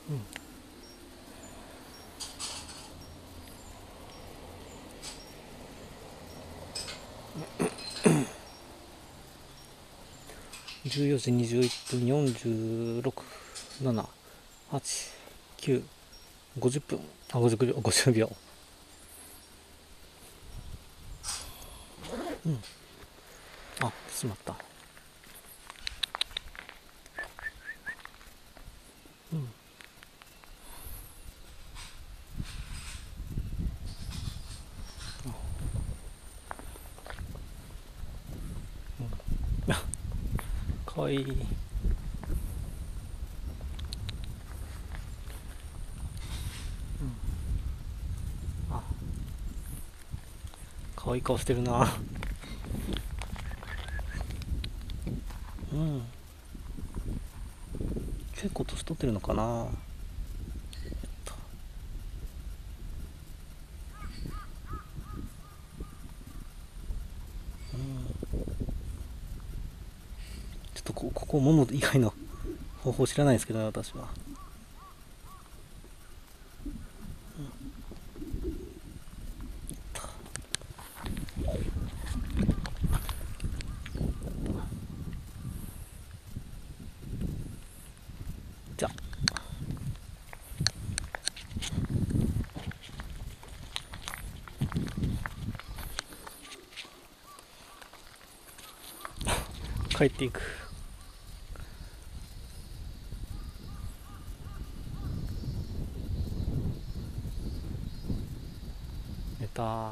14時21分46、7、8、9、50分、50秒、50秒。あ、しまった。かわいい。かわいい顔してるな。結構年取ってるのかな。ちょっとここもむ以外の方法知らないですけどね、私は。じゃあ帰っていく。寝た。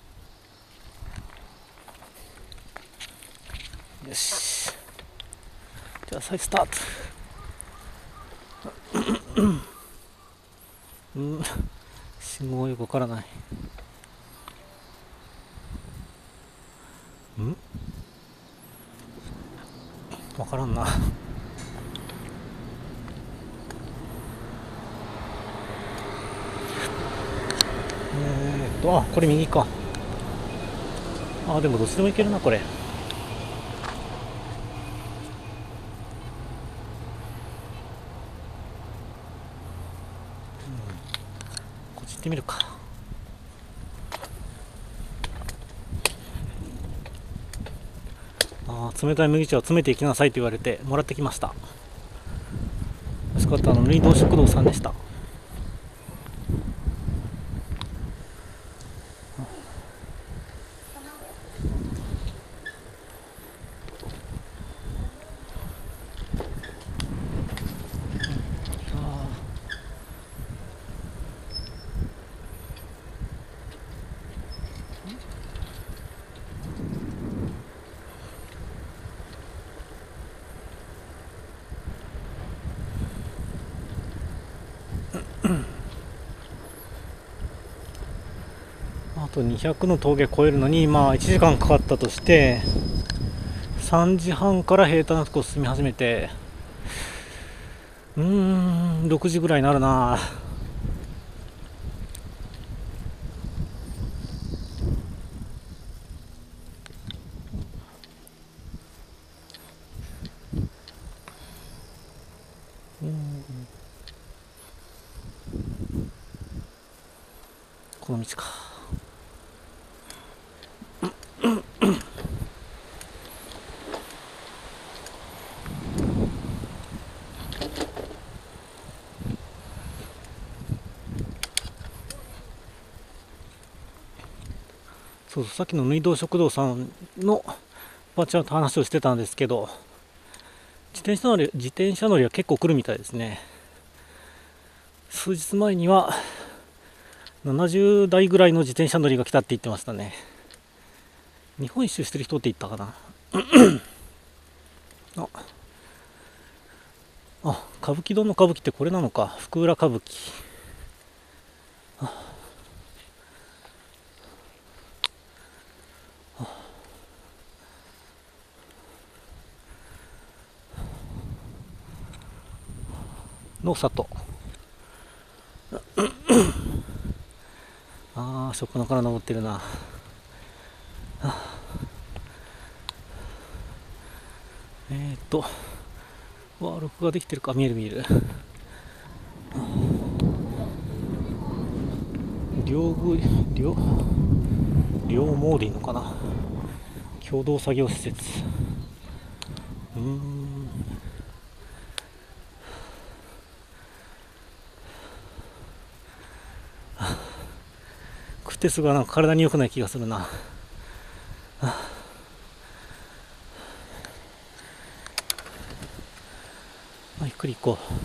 よし、じゃあ再スタート。信号よくわからない。わからんな。あ、これ右か。あ、でもどっちでもいけるな、これ。こっち行ってみるか。冷たい麦茶を詰めていきなさいと言われてもらってきました。欲しかったの水道食堂さんでした。あと200の峠越えるのに1時間かかったとして、3時半から平坦なとこ進み始めて、6時ぐらいになるな。この道か。そうそう、さっきの縫い道食堂さんのばあちゃんと話をしてたんですけど、自転車乗りは結構来るみたいですね。数日前には70代ぐらいの自転車乗りが来たって言ってましたね。日本一周してる人って言ったかな。歌舞伎堂の歌舞伎ってこれなのか。福浦歌舞伎。の里。しょっぱなから登ってるな。録画できてるか。見える見える。 両毛でいいのかな、共同作業施設。クテスがなんか体に良くない気がするな。ゆっくり行こう。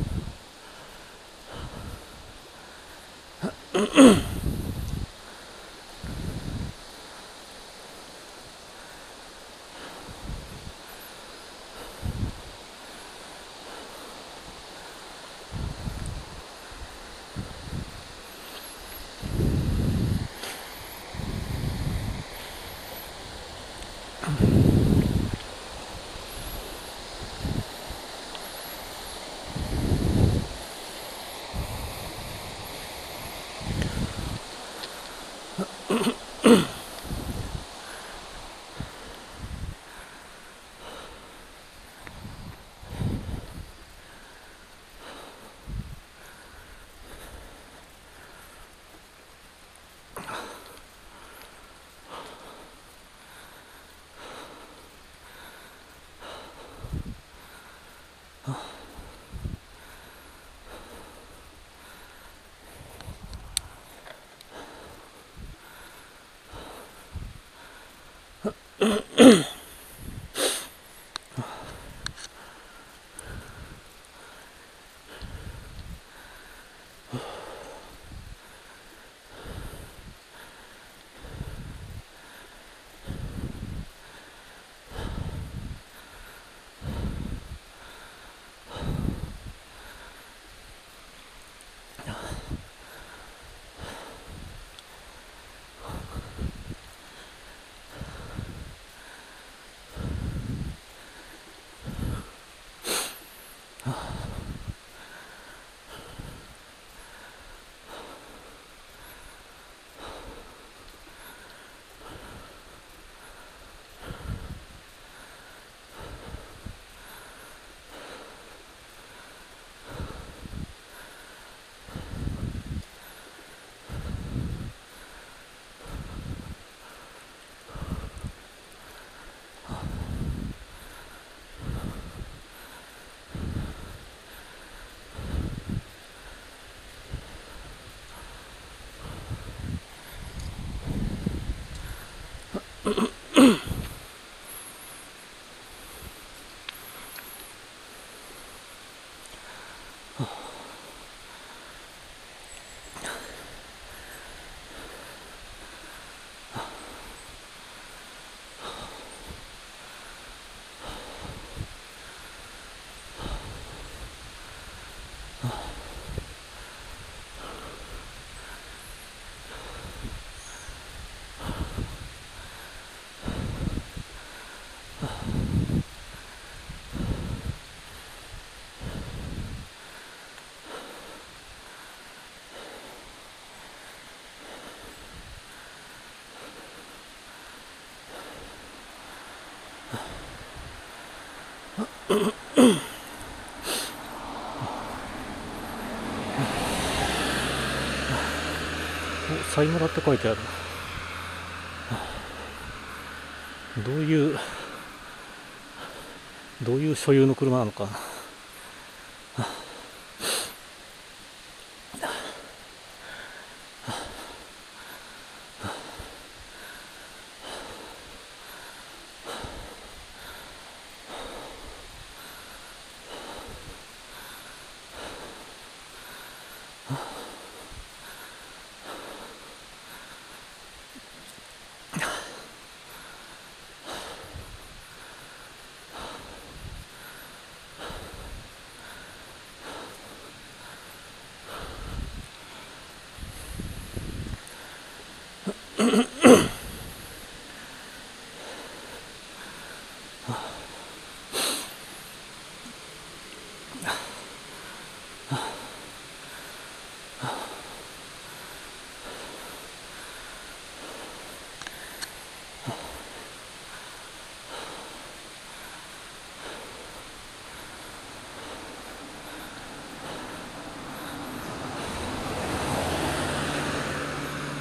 サイムラって書いてある。どういう所有の車なのかな。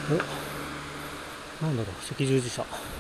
お、なんだろう、赤十字社。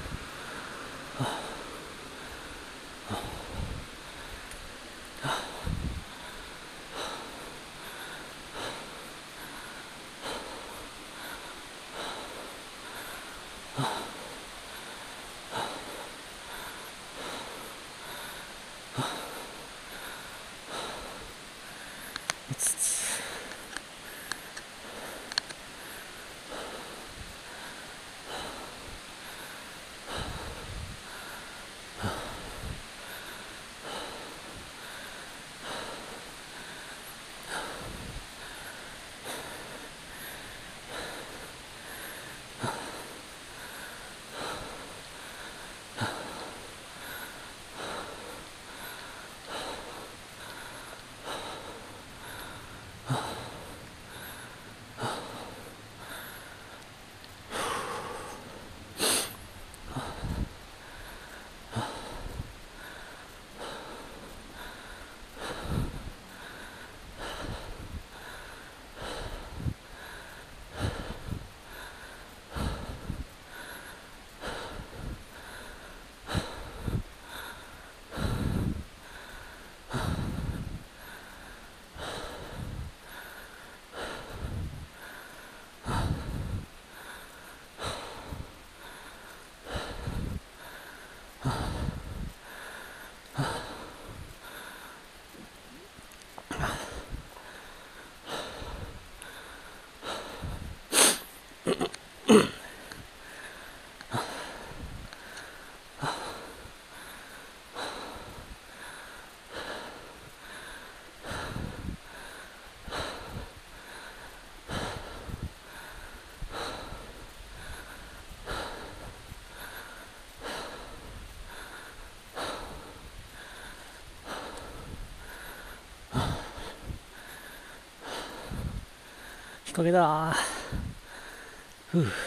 日陰だ。ふう。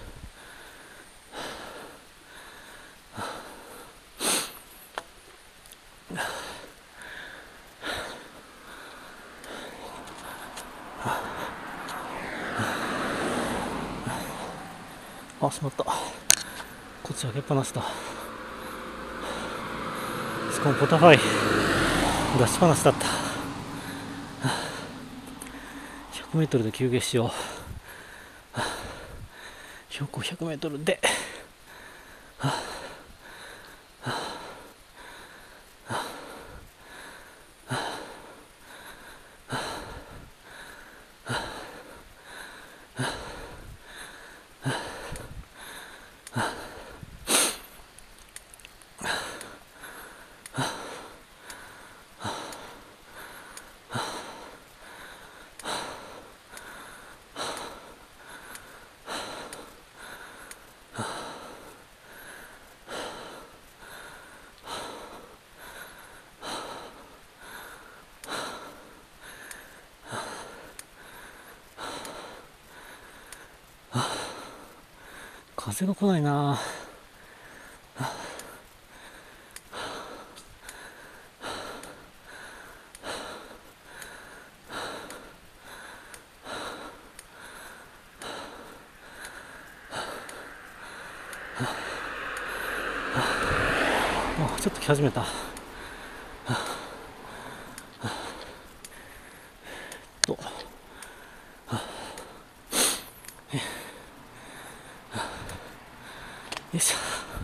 あ、しまった。こっち開けっぱなしだ。しかもポタファイ出しっぱなしだった。100メートルで休憩しよう。標高100メートルで。風が来ないな。あ、ちょっと来始めた。と。よいしょ。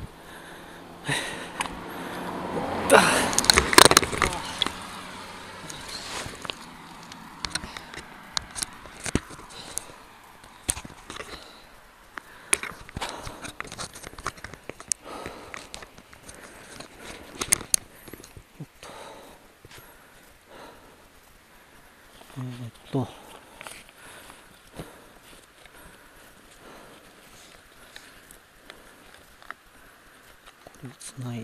これをつない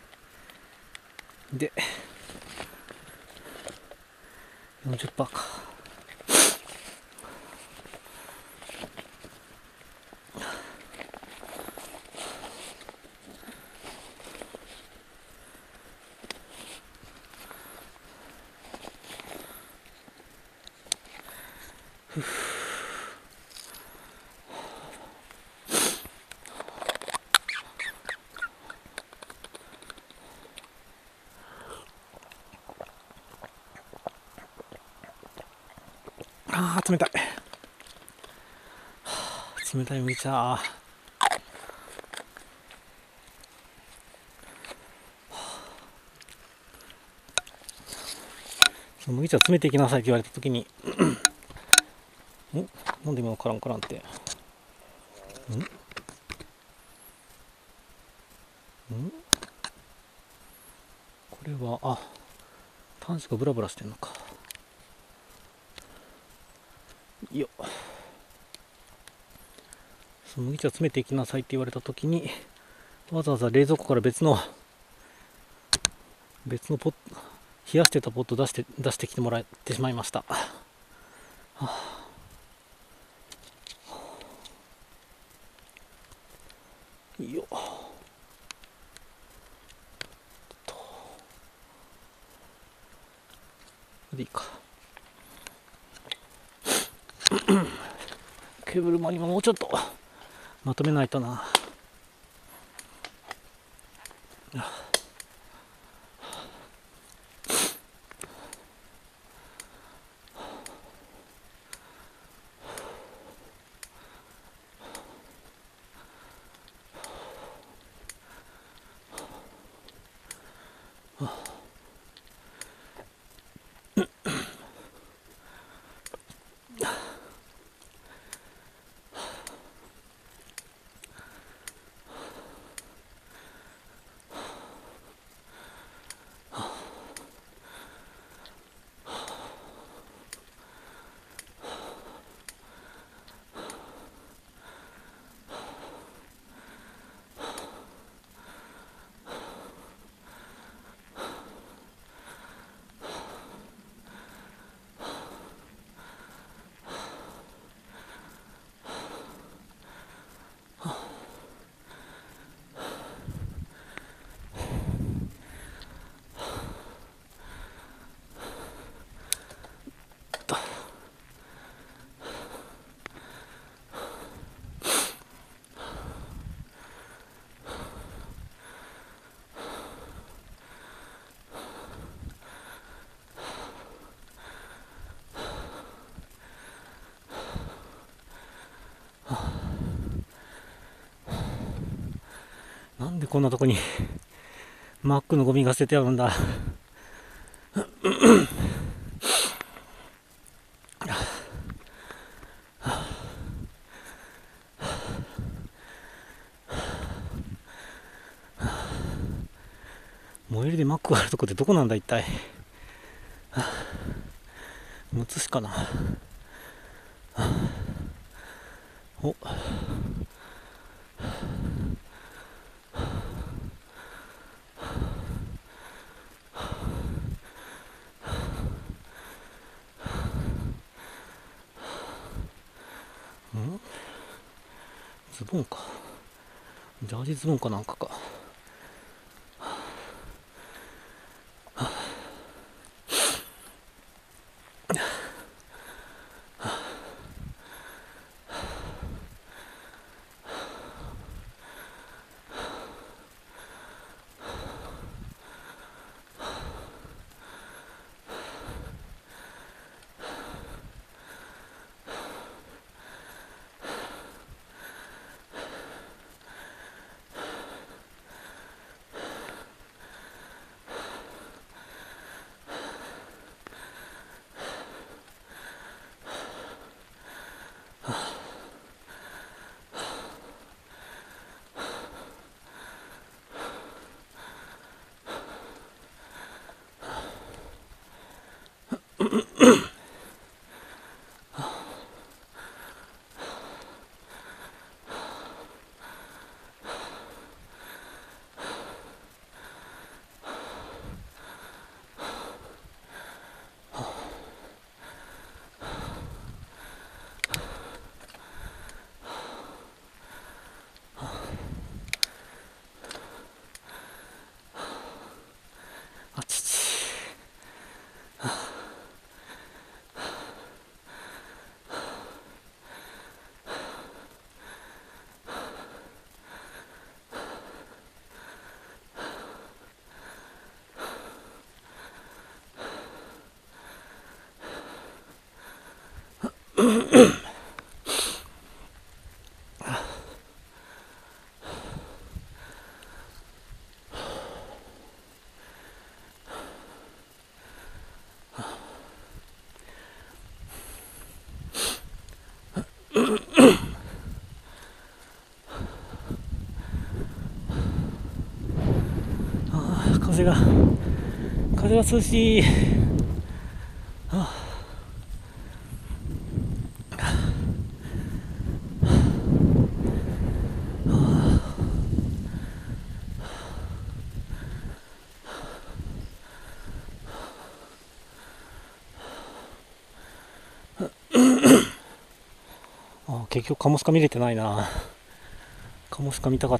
で40%か。 あー冷たい、冷たい麦茶。麦茶詰めていきなさいって言われた時になんで今のカランカランって、これは端子がブラブラしてんのか。よっ、その麦茶詰めていきなさいって言われた時にわざわざ冷蔵庫から別のポッ冷やしてたポット出してきてもらってしまいました。よっと、でいいか。ケーブルマンにももうちょっとまとめないとな。なんでこんなとこにマックのゴミが捨ててあるんだ。最寄りでマックがあるとこってどこなんだ一体。むつ市かな。お、ズボンか、ジャージズボンかなんかか。 風が涼しい。結局カモシカ見れてないな。カモシカ見たかった。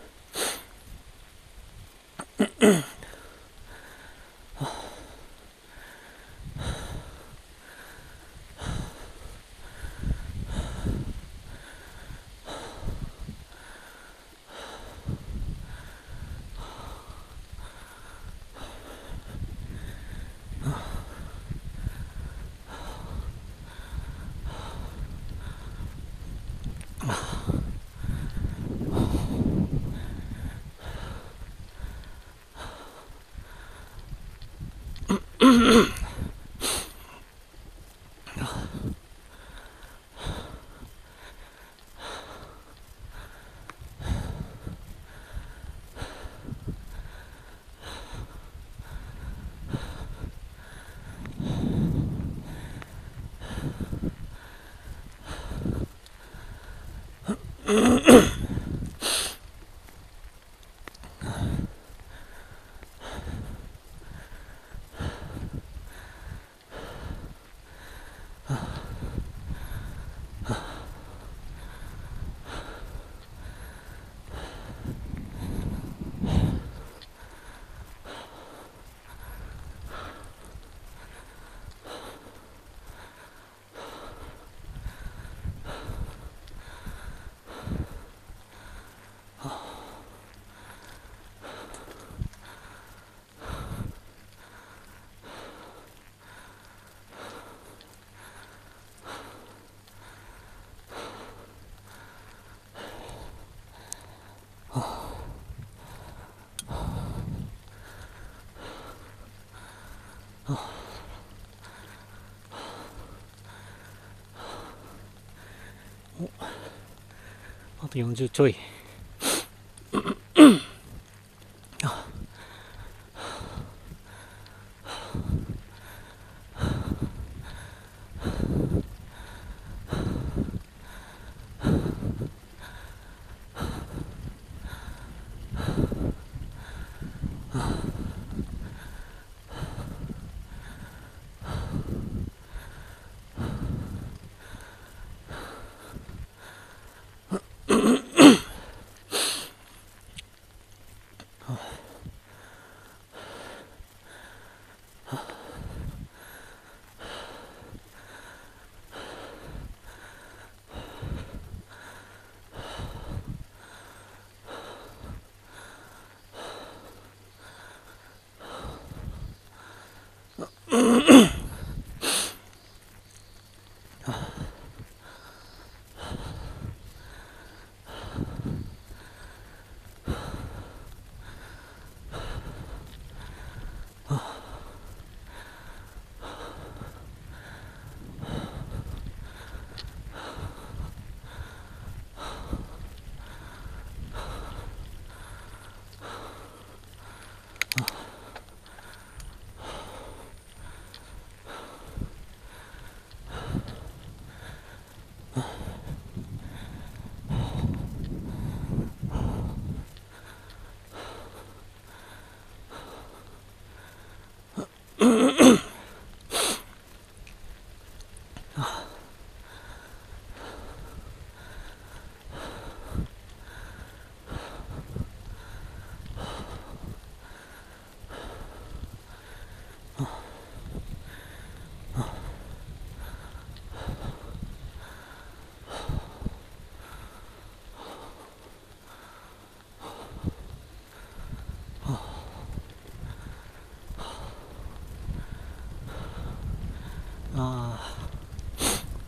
あと40ちょい。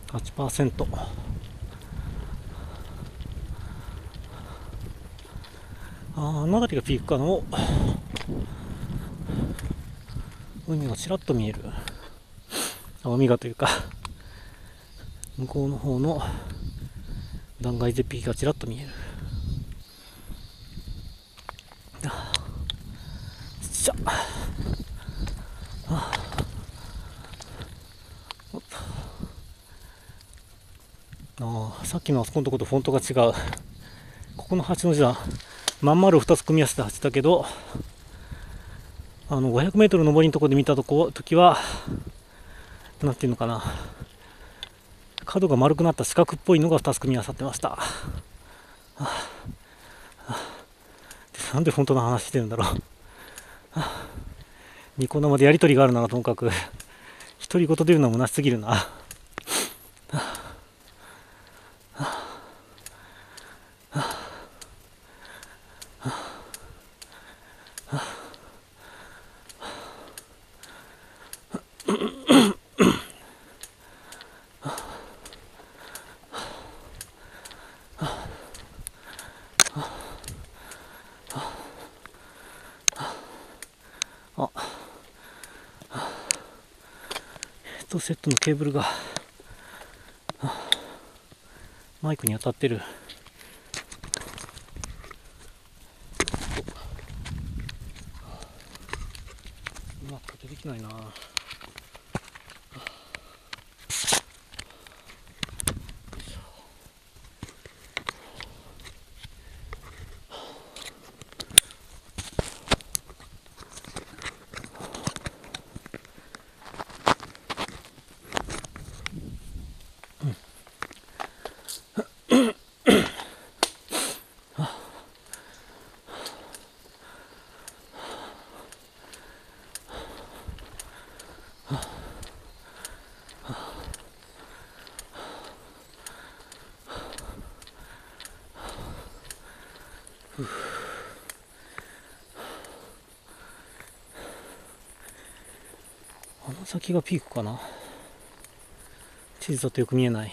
8%。あの辺りがピークかの。海がちらっと見える。海がというか向こうの方の断崖絶壁がちらっと見える。ちっちゃ。さっきのあそこのとことフォントが違う。ここの8の字はまん丸を2つ組み合わせた8だけど、500メートル上りのところで見た時はなんていうのかな、角が丸くなった四角っぽいのが2つ組み合わさってました。なんでフォントの話してるんだろう。ニコ生でやりとりがあるならともかく独り言で言うのは虚しすぎるな。ヘッドセットのケーブルがマイクに当たってる。うまくできないな。あの先がピークかな。地図だとよく見えない。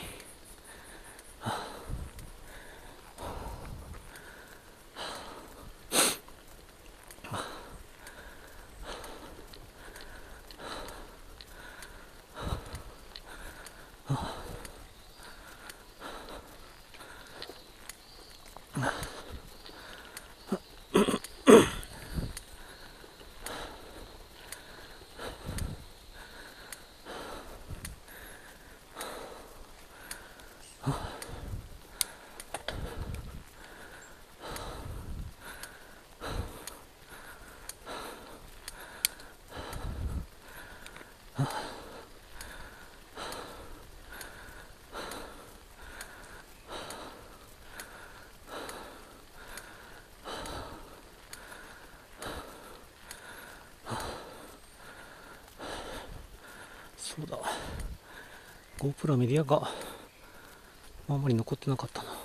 そうだ、GoPro はメディアがあんまり残ってなかったな。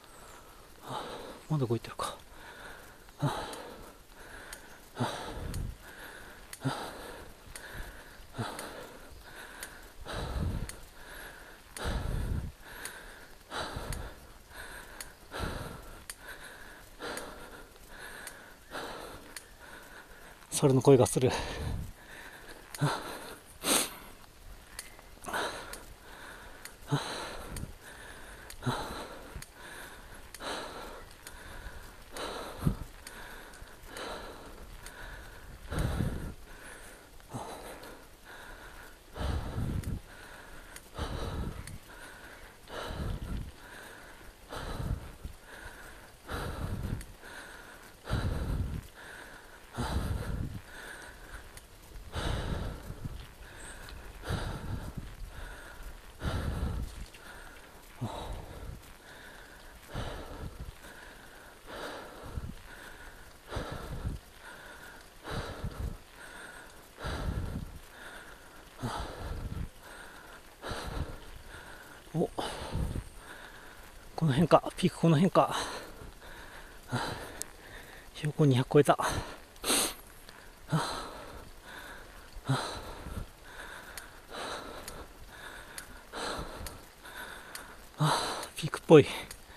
まだ動いてるか。猿の声がする。お、この辺か、ピークこの辺か。標高200超えた。 ピークっぽい。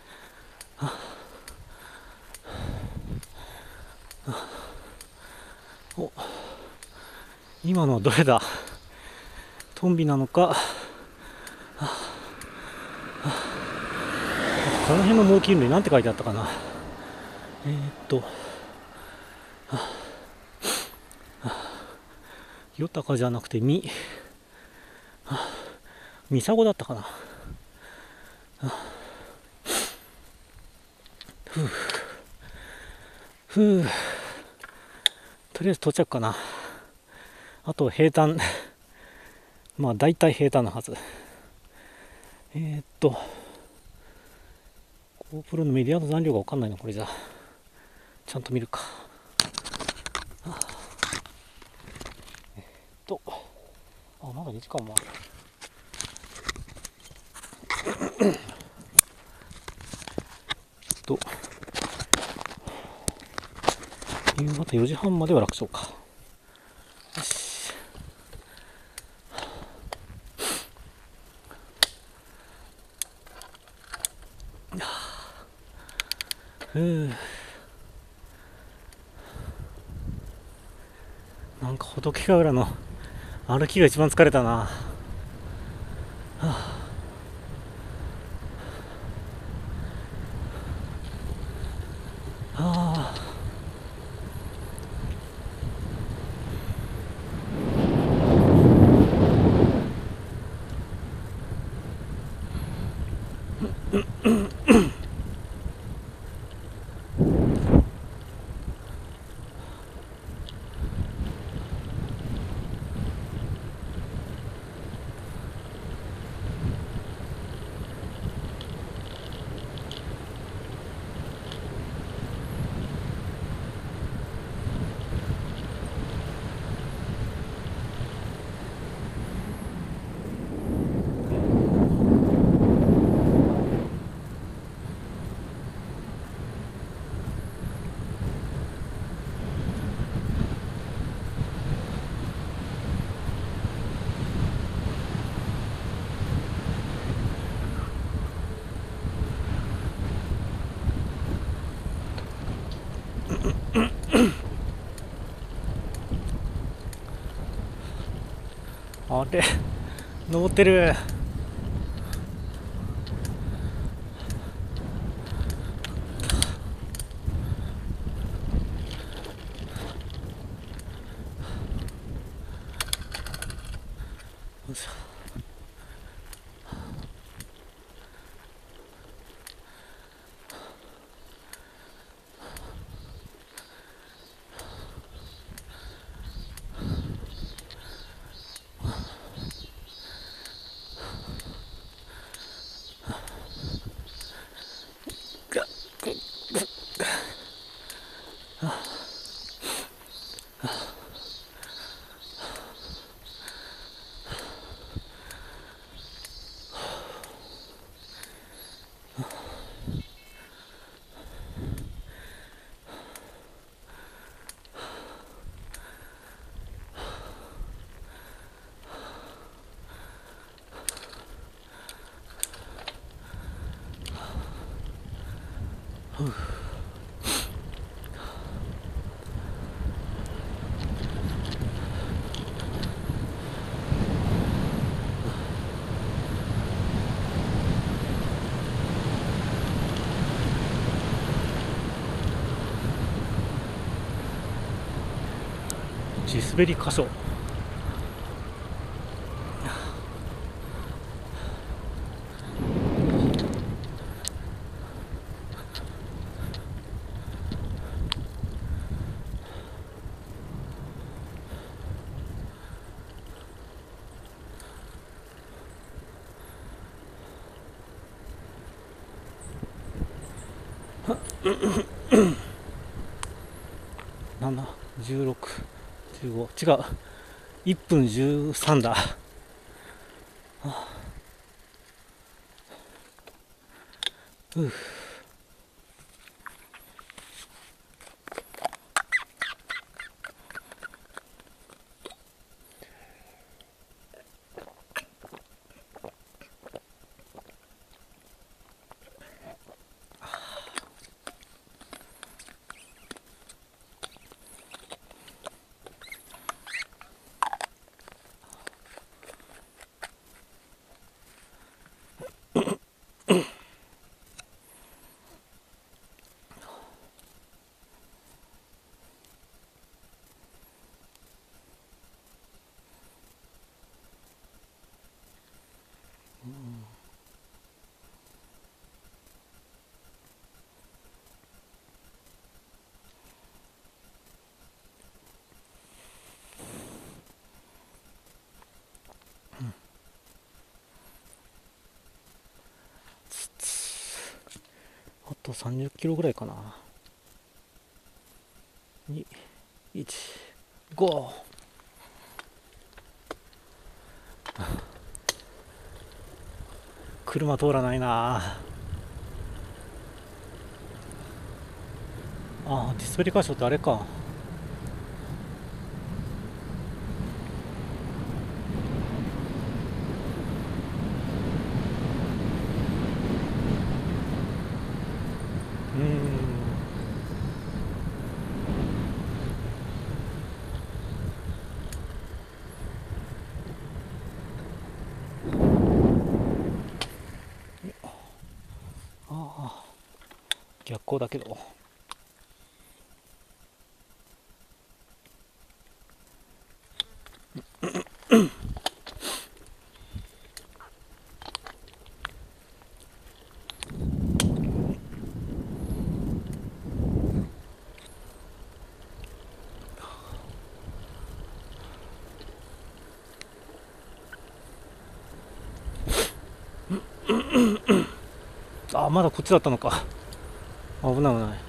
お、今のはどれだ？トンビなのか、この辺の猛禽類なんて書いてあったかな。ヨタカじゃなくてミサゴだったかな。ふう、とりあえず到着かな。あと平坦まあ大体平坦なはず。GoPro のメディアの残量が分かんないな、これじゃ。ちゃんと見るか。まだ2時間もある。夕方4時半までは楽勝か。よし。なんか仏ヶ浦の歩きが一番疲れたな。あれ、登ってる。よいしょ。地滑り箇所。なんだ、16、15、違う、1分13だ。 あと30キロぐらいかな。2、1、5。車通らないな。あ、ディスプレイ箇所ってあれか。逆光だけど。あ、まだこっちだったのか。危ない危ない。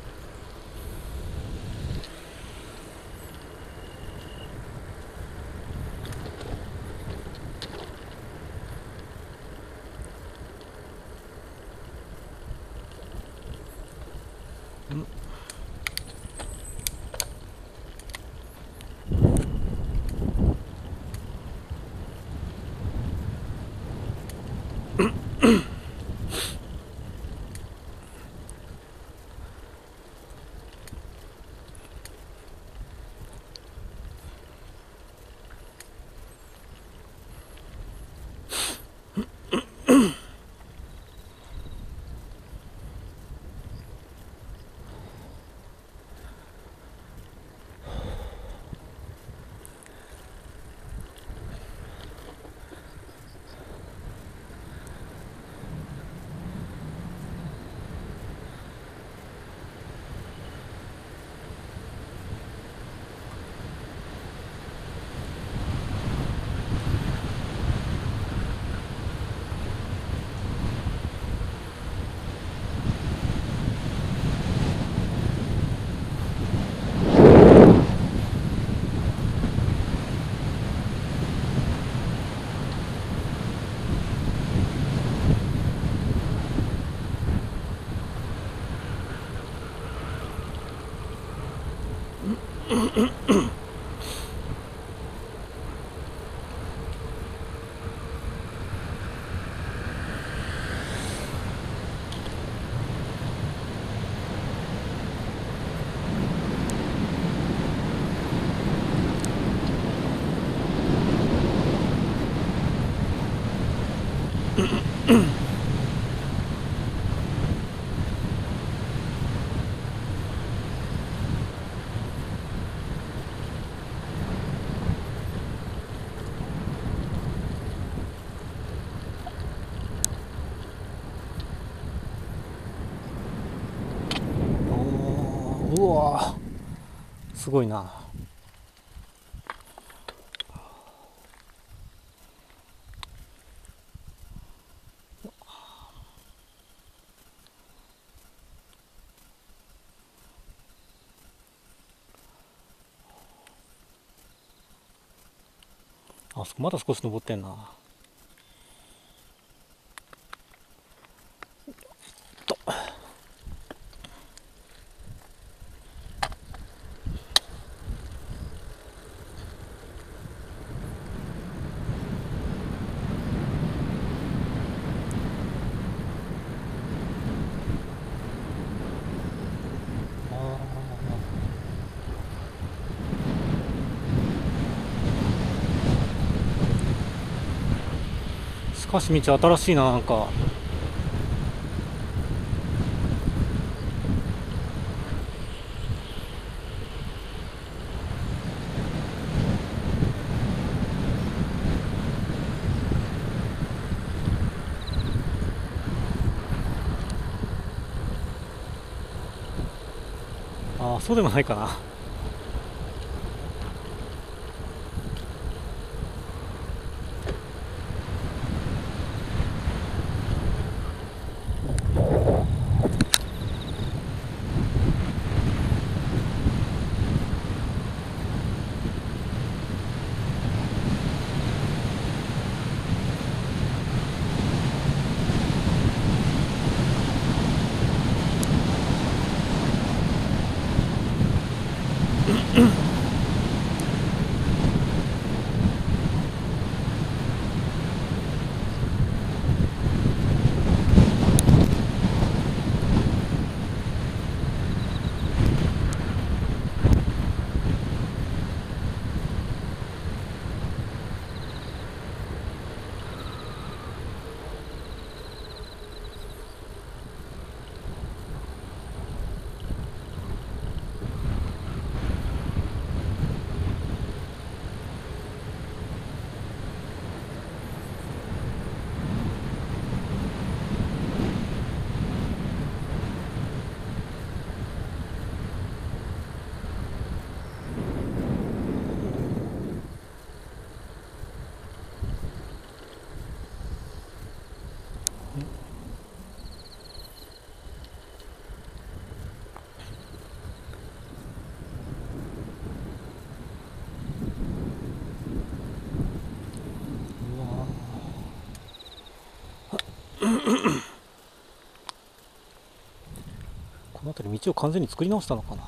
うわ、すごいな。あそこまだ少し登ってんな。しかし道新しいな、なんか。 そうでもないかな。この辺り道を完全に作り直したのかな。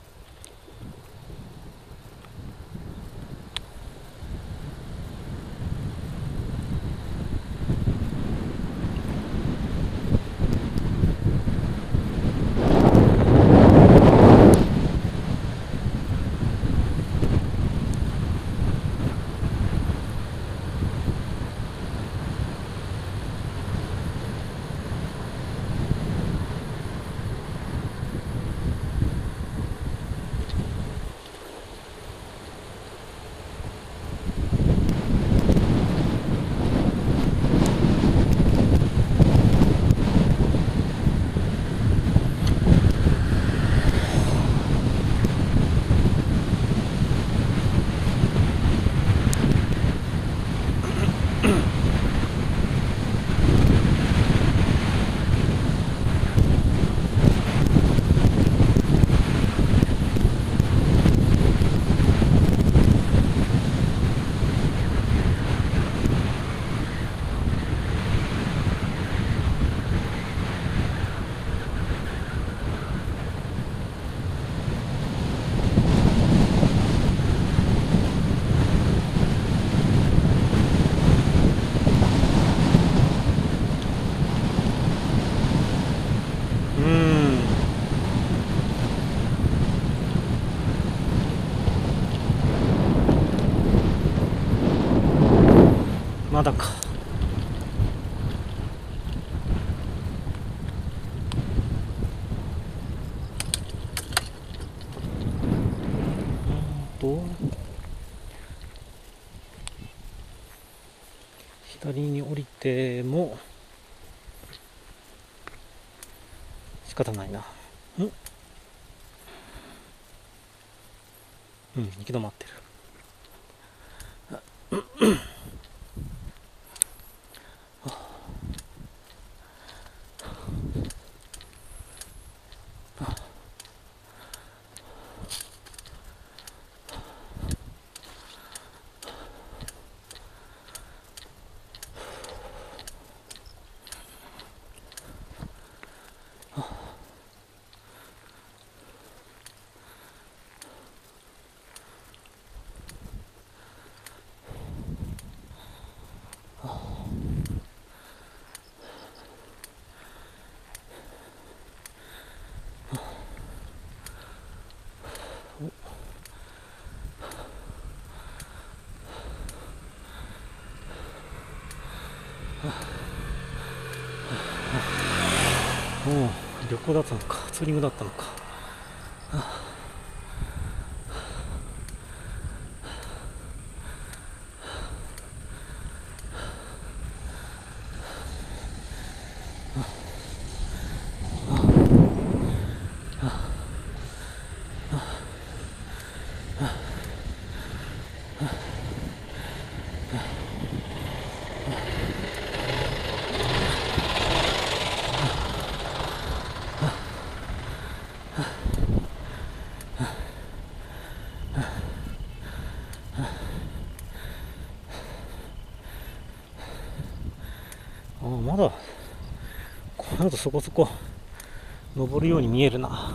まだか。左に降りても仕方ないな。行き止まってる。旅行だったのか、ツーリングだったのか。 まだこの後そこそこ登るように見えるな。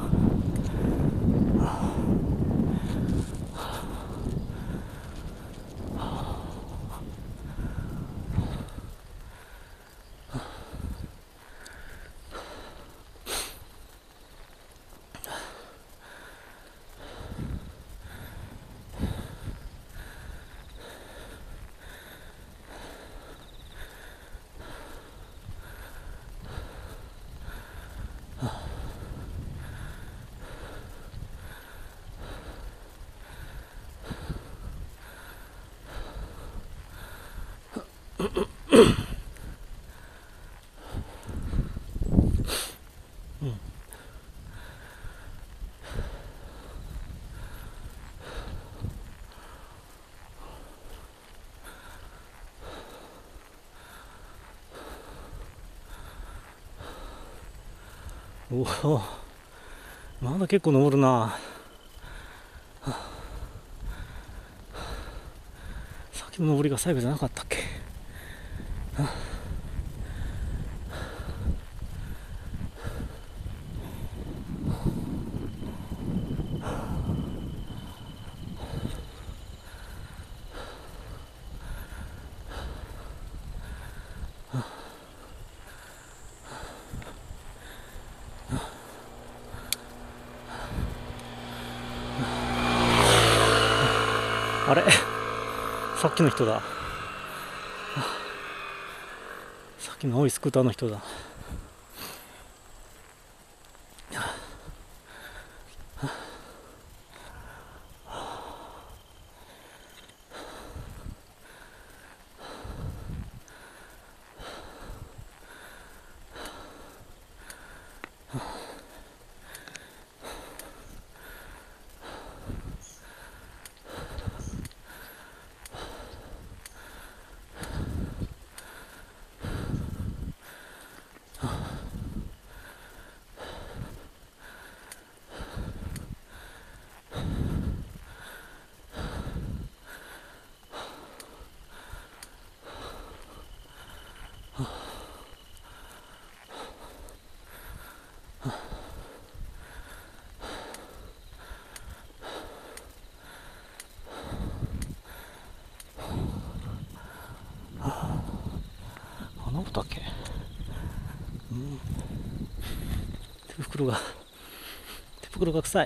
おお、まだ結構登るな。さっきの登りが最後じゃなかったっけ。あれ、さっきの人だ。さっきの青いスクーターの人だ。何だっけ。手袋が臭い。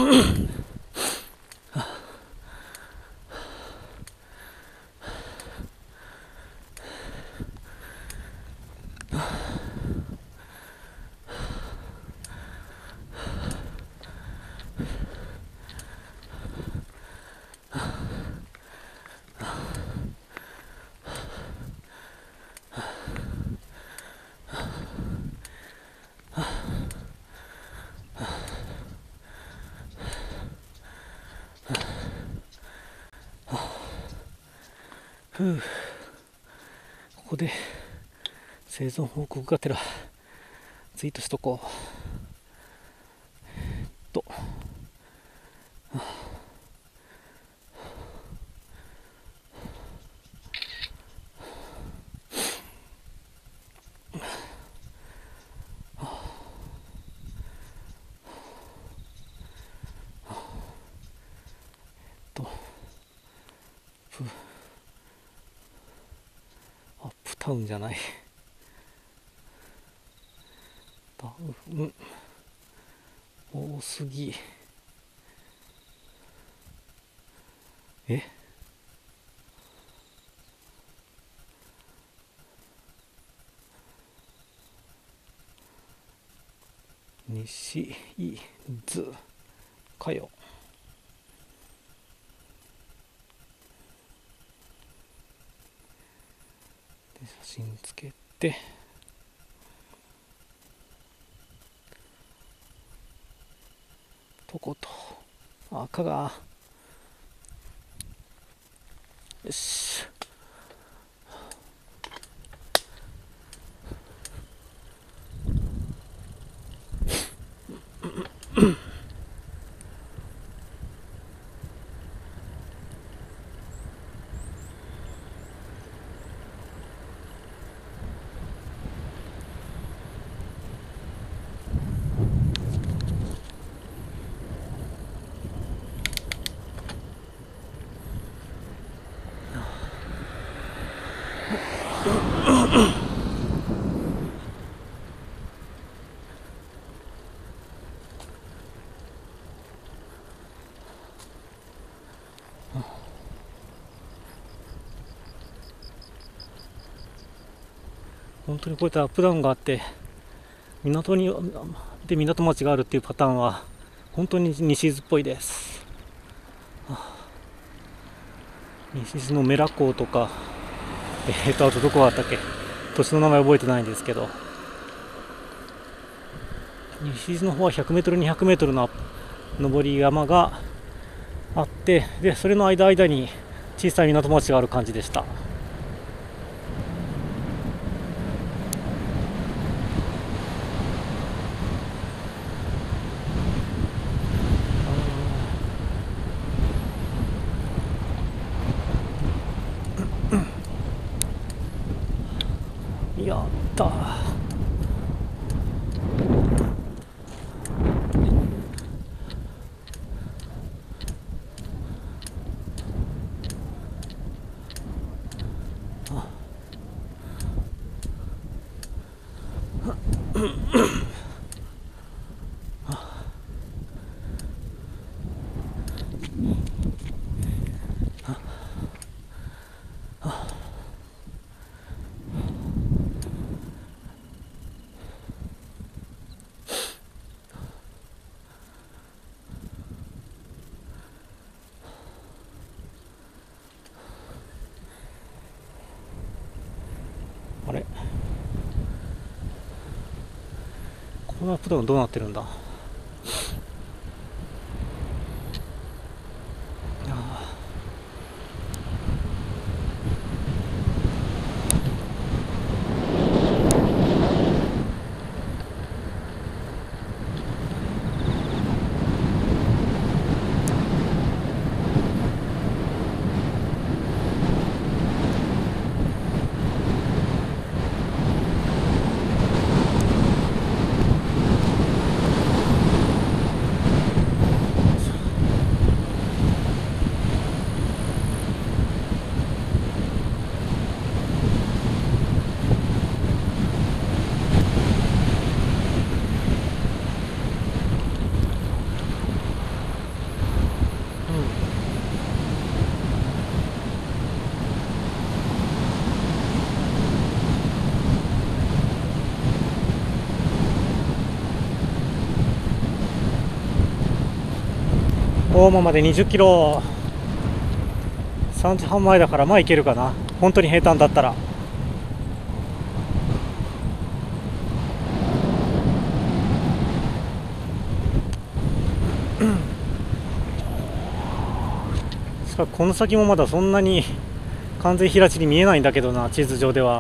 ここで生存報告がてらツイートしとこう。アップタウンじゃない、ダウン多すぎ。西伊豆かよ。で写真つけて、とこと赤が、よし。本当にこういったアップダウンがあって港町があるっていうパターンは本当に西伊豆っぽいです。西伊豆のメラ港とか、あとどこがあったっけ、土地の名前覚えてないんですけど、西伊豆の方は100メートル200メートルの登り山があって、でそれの間に小さい港町がある感じでした。やったー。あれ、このアップダウンどうなってるんだ。 大間まで20キロ、3時半前だからまあ行けるかな、本当に平坦だったら。しかしこの先もまだそんなに完全平地に見えないんだけどな、地図上では。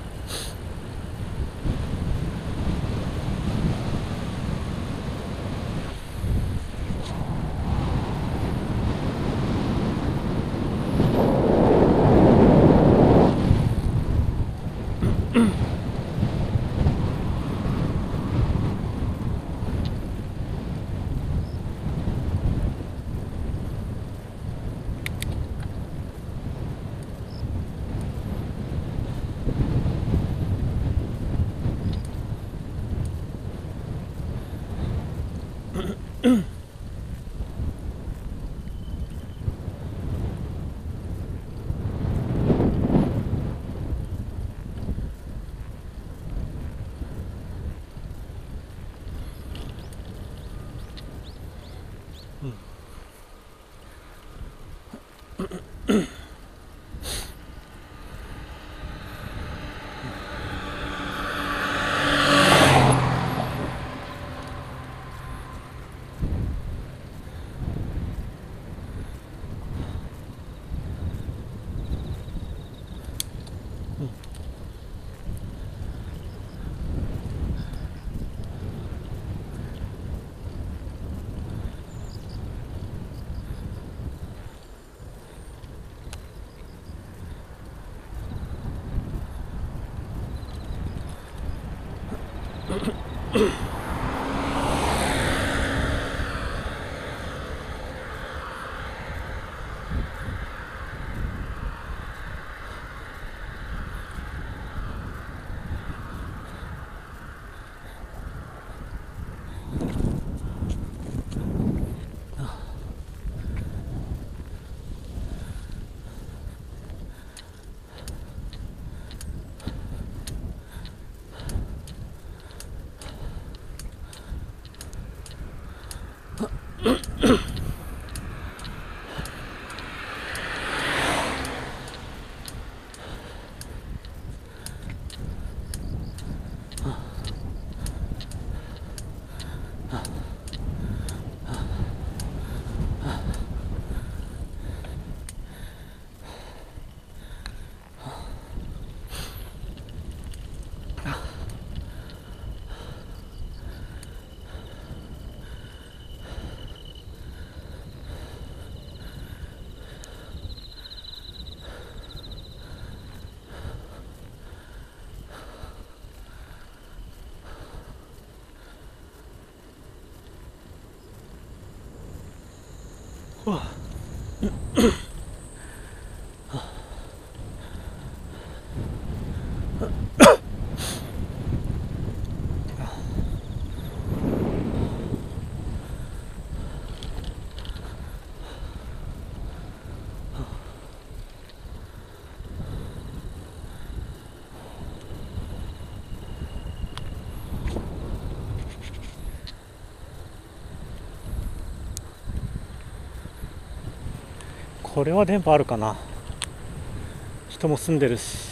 これは電波あるかな、人も住んでるし。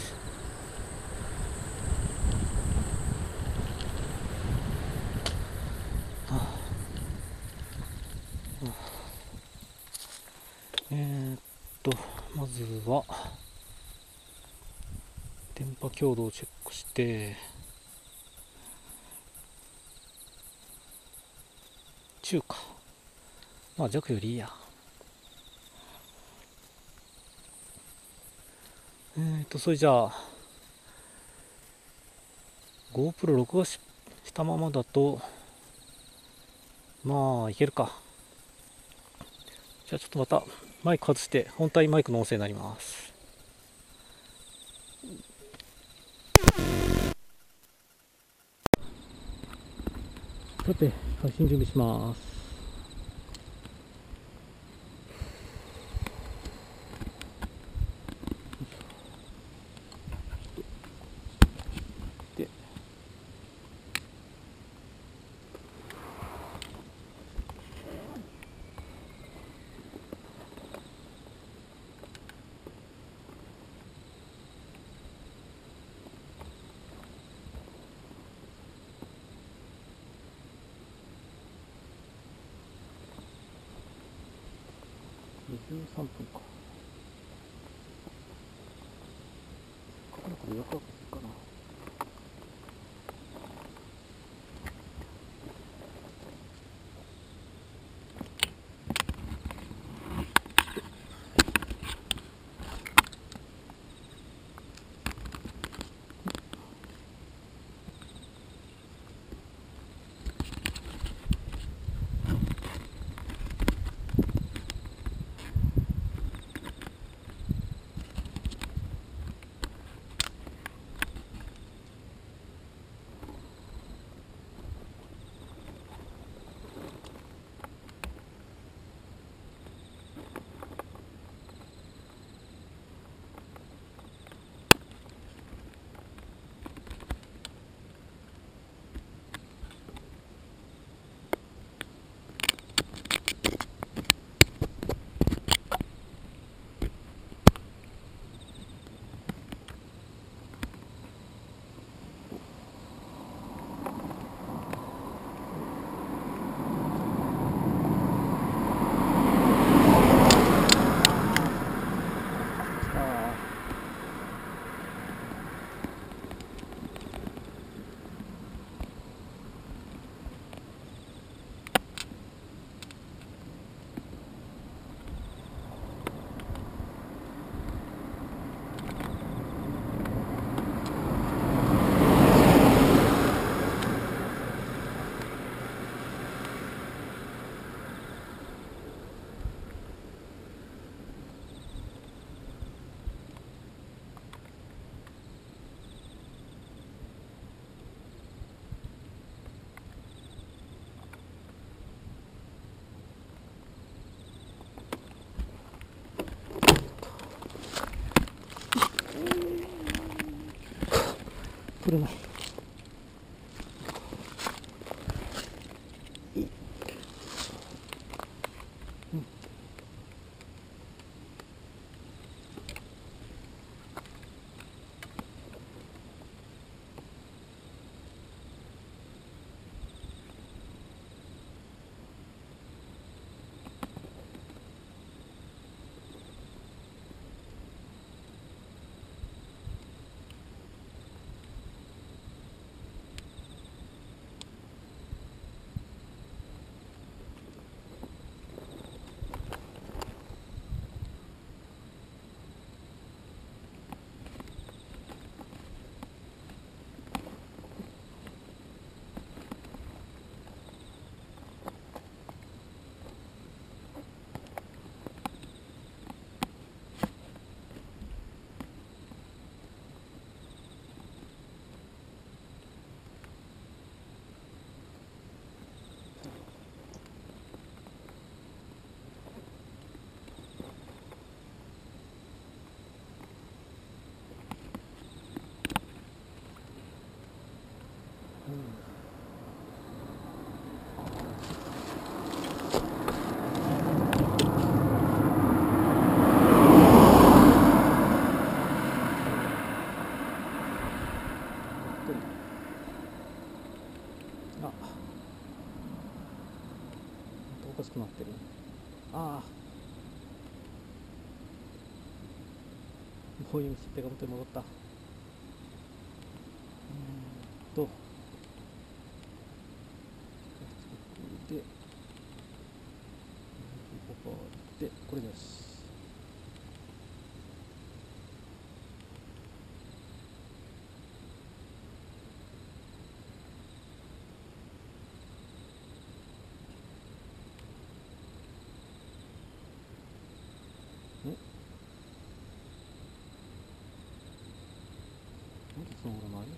まずは電波強度をチェックして、中か、まあ弱よりいいや。それじゃあ GoPro 録画したままだとまあいけるか。じゃあちょっとまたマイク外して本体マイクの音声になります。さて配信準備します。で 13分か。これよくわかるかな。取れない。おかしくなってる。ああ、ボーイングしっぺが元に戻った。とでここでこれです。なんで繋がらない？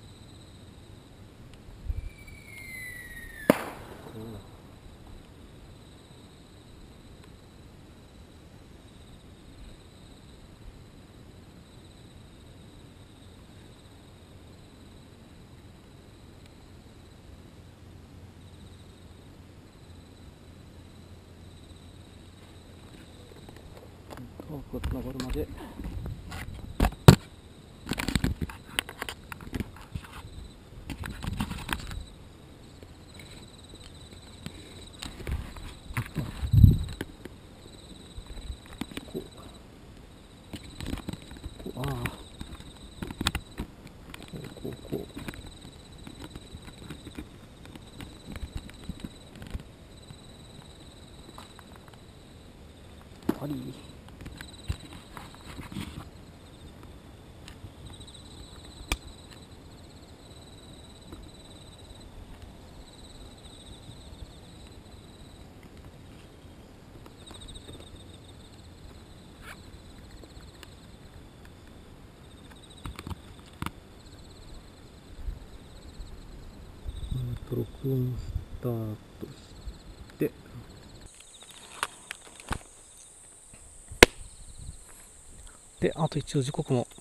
ここつながるまでり。録音スタートして、で、あと一応時刻も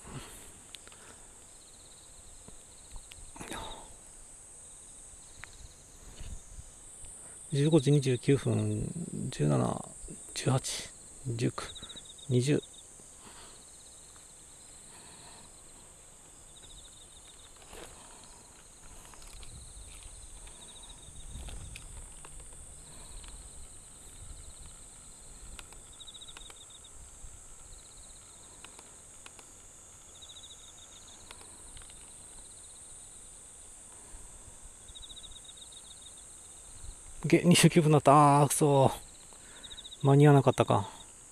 15時29分、17、18、19、20。29分だった。くそー。間に合わなかったか。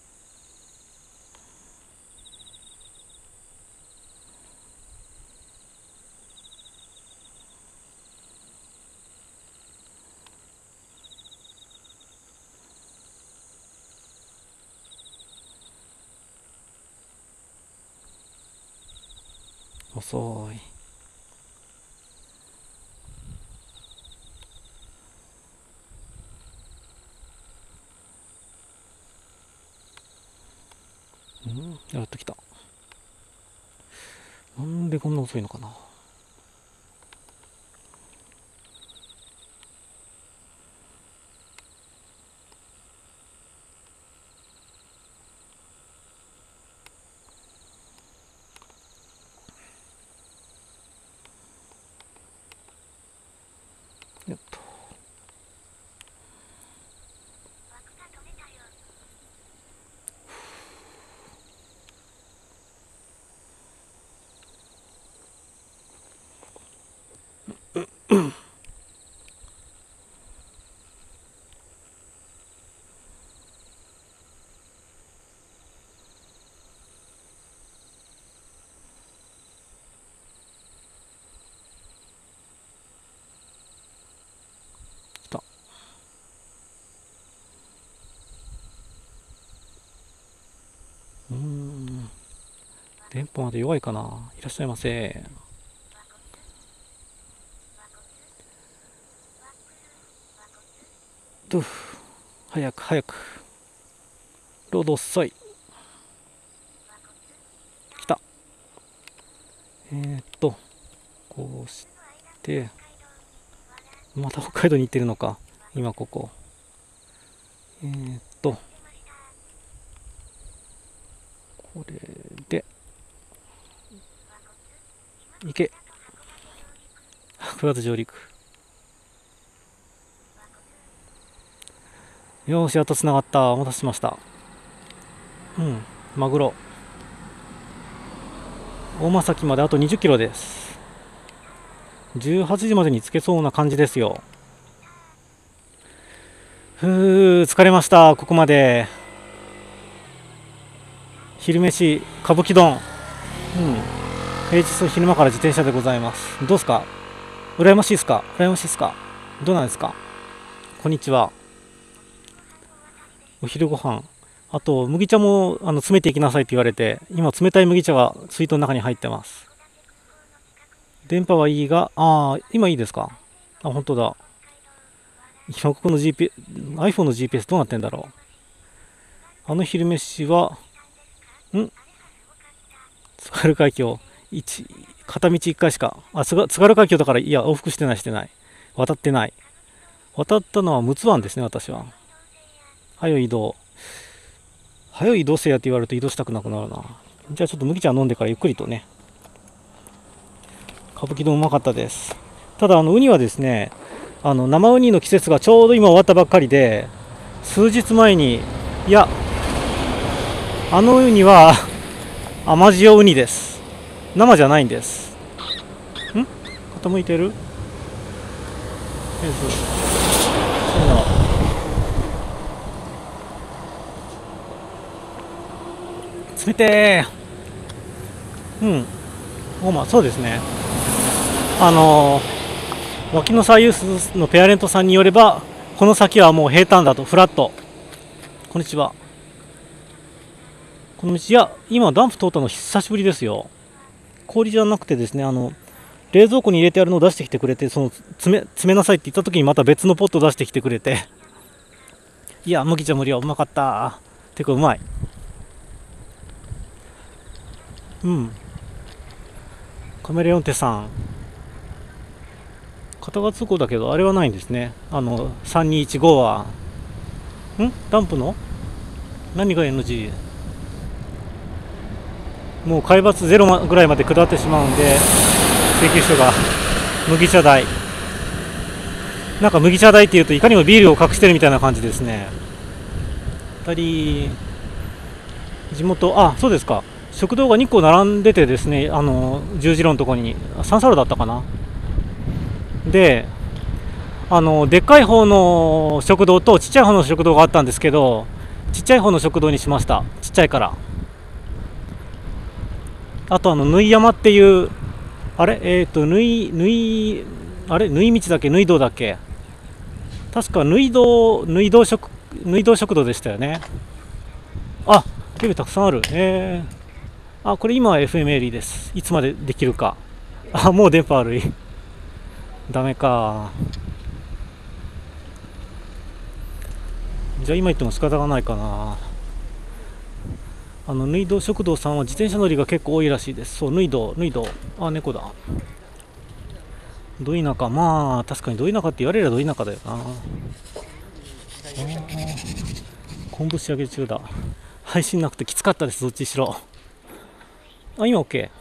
遅い。やっときた。なんでこんな遅いのかな。やっと。来た。電波まで弱いかな。いらっしゃいませ。早く早く。ロード遅い。来た。こうして、また北海道に行ってるのか。今ここ。これで、行け。9月上陸。よーし、やっと繋がった。お待たせしました。マグロ。大間崎まであと20キロです。18時までに着けそうな感じですよ。疲れました。ここまで。昼飯、歌舞伎丼。平日の昼間から自転車でございます。どうすか？羨ましいですか？羨ましいですか？どうなんですか？こんにちは。お昼ご飯。あと、麦茶も詰めていきなさいって言われて、今冷たい麦茶が水筒の中に入ってます。電波はいいが、今いいですか？本当だ。今ここの iPhone の GPS どうなってんだろう。昼飯は、津軽海峡、片道1回しか。津軽海峡だから、いや、往復してない。渡ってない。渡ったのは陸奥湾ですね、私は。はよ移動。はよ移動せやって言われると移動したくなくなるな。じゃあちょっと麦茶飲んでからゆっくりとね。歌舞伎丼うまかったです。ただウニはですね、生ウニの季節がちょうど今終わったばっかりで、数日前に、いや、ウニは甘塩ウニです。生じゃないんです。傾いてる？ 冷てー。うん。そうですね。脇の左右のペアレントさんによれば、この先はもう平坦だと、フラット。こんにちは。この道、いや、今ダンプ通ったの久しぶりですよ。氷じゃなくてですね、冷蔵庫に入れてあるのを出してきてくれて、詰めなさいって言った時にまた別のポットを出してきてくれて、いや、麦茶無理はうまかった。てかうまい。うん。カメレオンテさん。片側通行だけど、あれはないんですね。3215は。ダンプの何が NG？ もう海抜ゼロぐらいまで下ってしまうんで、請求書が。麦茶代。なんか麦茶代っていうといかにもビールを隠してるみたいな感じですね。地元、そうですか。食堂が2個並んでてですね、十字路のところに、三サロだったかな。で、でっかい方の食堂とちっちゃい方の食堂があったんですけど、ちっちゃい方の食堂にしました。ちっちゃいから。あと縫い山っていう、縫い道だっけ、縫い道だっけ。確か縫い道食堂でしたよね。ケベたくさんある。これ今は FMLE です。いつまでできるか。もう電波悪い。ダメか。じゃあ今言っても仕方がないかな。縫い道食堂さんは自転車乗りが結構多いらしいです。そう、縫い道。猫だ。ど田舎、確かにど田舎って言われればど田舎だよな。昆布仕上げ中だ。配信なくてきつかったです。どっちにしろ。今 OK。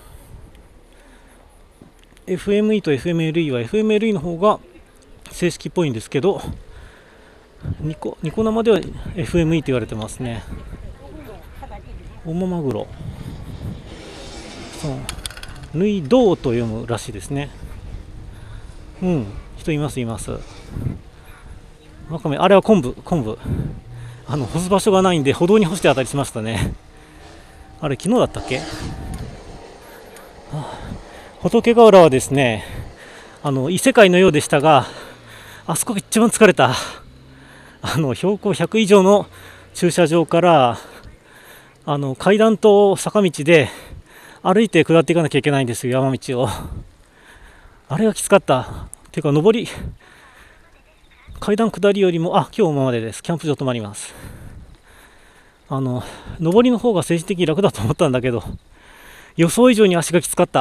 FME と FMLE は FMLE の方が正式っぽいんですけど、ニコ生では FME と言われてますね。オママグロ、縫い道と読むらしいですね。人いますわかめ、あれは昆布。干す場所がないんで歩道に干してあたりしましたね。あれ昨日だったっけ。仏ヶ浦はですね、異世界のようでしたが、あそこが一番疲れた。標高100以上の駐車場から階段と坂道で歩いて下っていかなきゃいけないんですよ、山道を。あれがきつかった。ていうか上り、階段下りよりも、今日までです。キャンプ場泊まります。上りの方が政治的に楽だと思ったんだけど、予想以上に足がきつかった。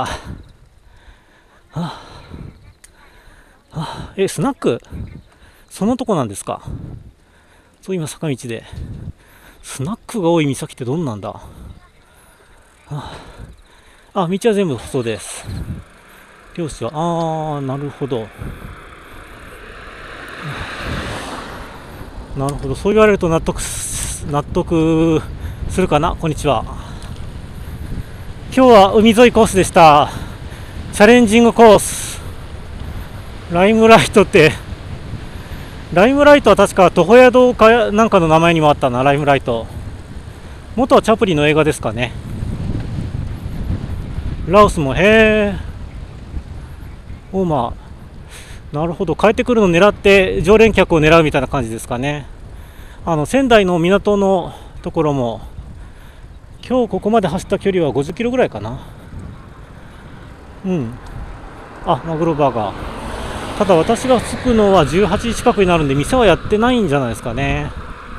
スナックそのとこなんですか。そう、今坂道でスナックが多い岬ってどんなんだ。道は全部舗装です。漁師はなるほど、そう言われると納得するかな。こんにちは。今日は海沿いコースでした。チャレンジングコース。ライムライトは確か徒歩宿かなんかの名前にもあったな。ライムライト、元はチャプリの映画ですかね。ラオスもなるほど。帰ってくるのを狙って常連客を狙うみたいな感じですかね。仙台の港のところも今日ここまで走った距離は50キロぐらいかな。マグロバーガー。ただ私が着くのは18時近くになるんで、店はやってないんじゃないですかね。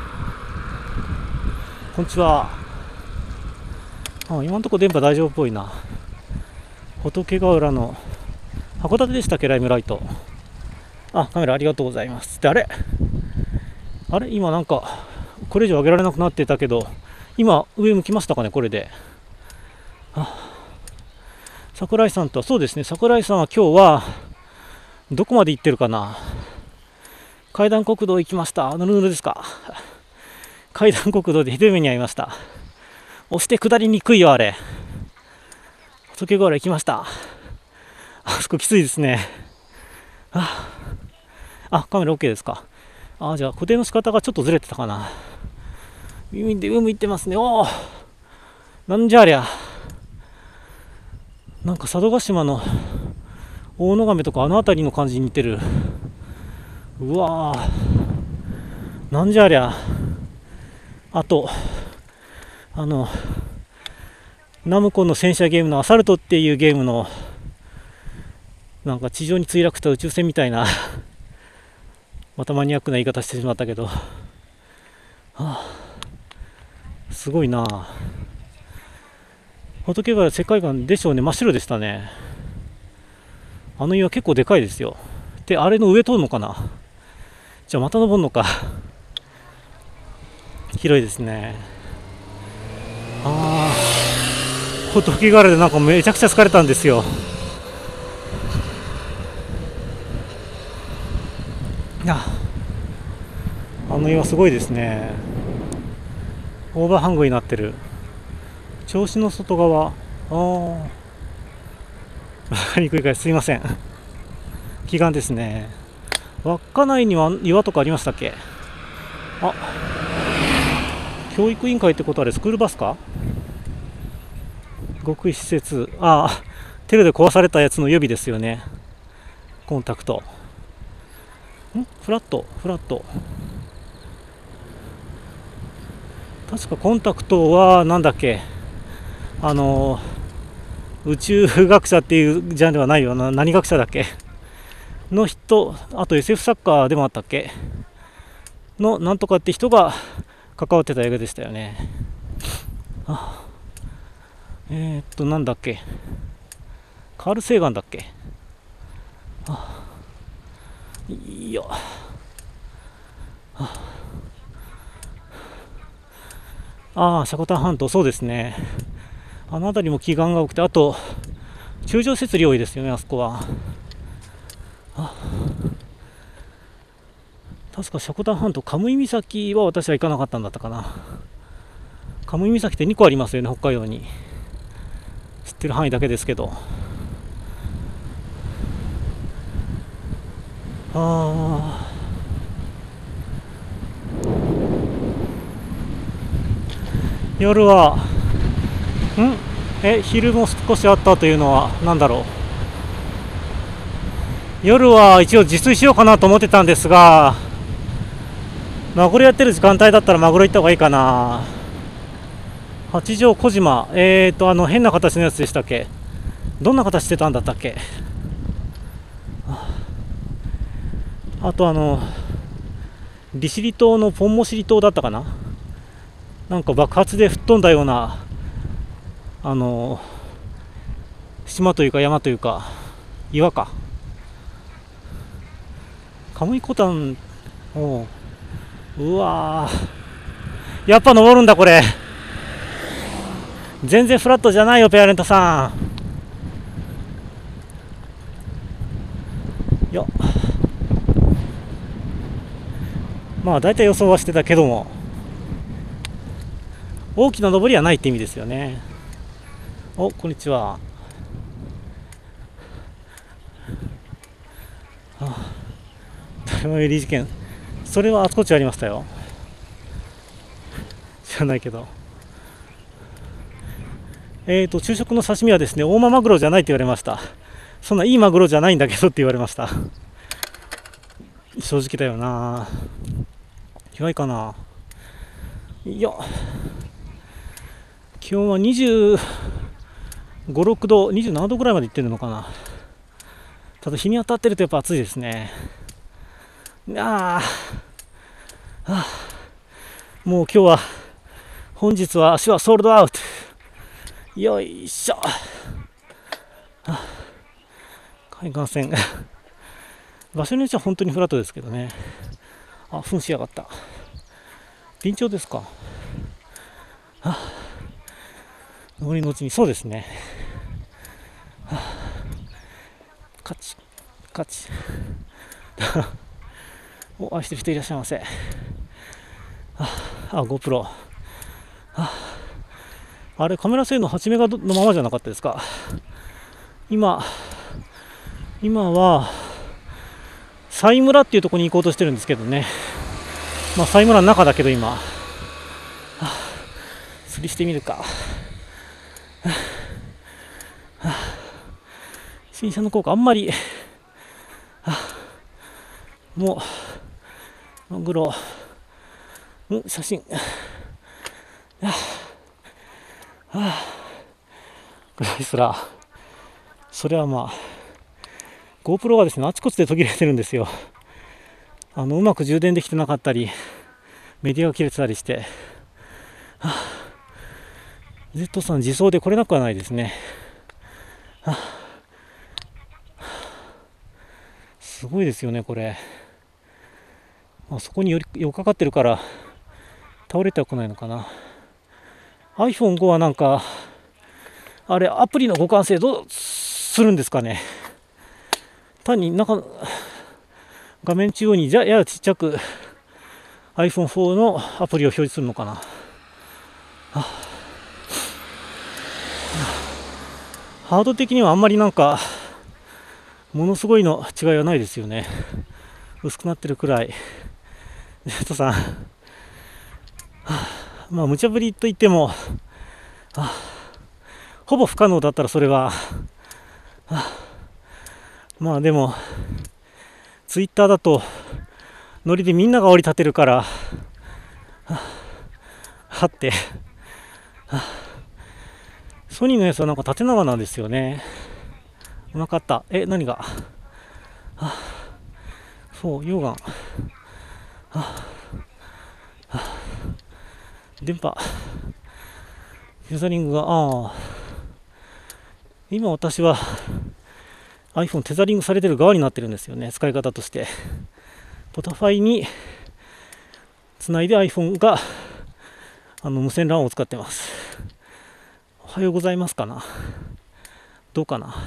こんにちは。今のところ電波大丈夫っぽいな。仏ヶ浦の函館でしたっけ、ライムライト。カメラありがとうございます。で、あれ今なんかこれ以上上げられなくなってたけど、今上向きましたかね、これで。桜井さんと、そうですね、桜井さんは今日はどこまで行ってるかな。階段国道行きました。ぬるぬるですか。階段国道でひどい目に遭いました。押して下りにくいよ、あれ。仏ヶ浦行きました。あそこきついですね。カメラ OK ですか。じゃあ固定の仕方がちょっとずれてたかな。上向いてますね。 なんじゃありゃ。なんか佐渡島の大野亀とかあの辺りの感じに似てる。うわー、なんじゃありゃ。あとナムコの戦車ゲームのアサルトっていうゲームのなんか地上に墜落した宇宙船みたいなまたマニアックな言い方してしまったけど、はあ、すごいな。仏ヶ谷世界観でしょうね。真っ白でしたね。あの岩結構でかいですよ。で、あれの上通るのかな。じゃあまた登るのか。広いですね。ああ、仏ヶ原でなんかめちゃくちゃ疲れたんですよ。あの岩すごいですね。オーバーハングになってる。銚子の外側。ああ、わかりにくいからすいません。奇岩ですね。稚内には岩とかありましたっけ。あ、教育委員会ってことはあれスクールバスか。極秘施設。ああ、テレで壊されたやつの予備ですよね。コンタクト。フラット。確かコンタクトはなんだっけ、宇宙学者っていうジャンルではないよな。何学者だっけの人、あと SF サッカーでもあったっけのなんとかって人が関わってた映画でしたよね。なんだっけ、カール・セーガンだっけ。いや、ああ、積丹半島、そうですね。あの辺りも奇岩が多くて、あと柱状節理多いですよね、あそこは。確か積丹半島、カムイ岬は私は行かなかったんだったかな。カムイ岬って2個ありますよね、北海道に。知ってる範囲だけですけど。ああ、夜は昼も少しあったというのは何だろう。夜は一応自炊しようかなと思ってたんですが、マグロやってる時間帯だったらマグロ行った方がいいかな。八丈小島、変な形のやつでしたっけ。どんな形してたんだったっけ。あと利尻島のポンモシリ島だったかな。なんか爆発で吹っ飛んだような島というか山というか岩か。カムイコタン。うわー、やっぱ登るんだこれ。全然フラットじゃないよペアレントさん。よっ、まあ大体予想はしてたけども、大きな登りはないって意味ですよね。お、こんにちは。誰もより事件、それはあちこちありましたよ。知らないけど。昼食の刺身はですね、大間マグロじゃないって言われました。そんないいマグロじゃないんだけどって言われました。正直だよな。意外かな。いや、気温は25、6度、27度ぐらいまでいってるのかな。ただ日に当たってるとやっぱ暑いですね。もう今日は、本日は足はソールドアウト。よいしょ。海岸線場所によっては本当にフラットですけどね。あ、噴しやがった。緊張ですか。上りのうちに、そうですね。カチカチお、愛してる人いらっしゃいませ。GoPro。あれ、カメラ性能8メガのままじゃなかったですか。今は西村っていうところに行こうとしてるんですけどね。まあ西村の中だけど今、釣りしてみるか。 新車の効果あんまり、もうマグロ、写真、ぐらいすら、それはまあ GoPro がですね、あちこちで途切れてるんですよ。うまく充電できてなかったり、メディアが切れてたりして、Z さん自走で来れなくはないですね。すごいですよね、これ。そこに寄っかかってるから倒れてはこないのかな。 iPhone5 はなんかあれアプリの互換性どうするんですかね。単に画面中央にややちっちゃく iPhone4 のアプリを表示するのかな。ハード的にはあんまりなんかものすごいの違いはないですよね。薄くなってるくらい。Z さん、まあ無茶ぶりといっても、ほぼ不可能だったらそれは、まあでもツイッターだとノリでみんなが降り立てるから、はって、ソニーのやつはなんか縦長なんですよね。うまかった。何が、そう、溶岩、電波、フューザリングが、今私は iPhone テザリングされてる側になってるんですよね、使い方として。ポタファイにつないで iPhone が無線 LAN を使ってます。おはようございますかな、どうかな。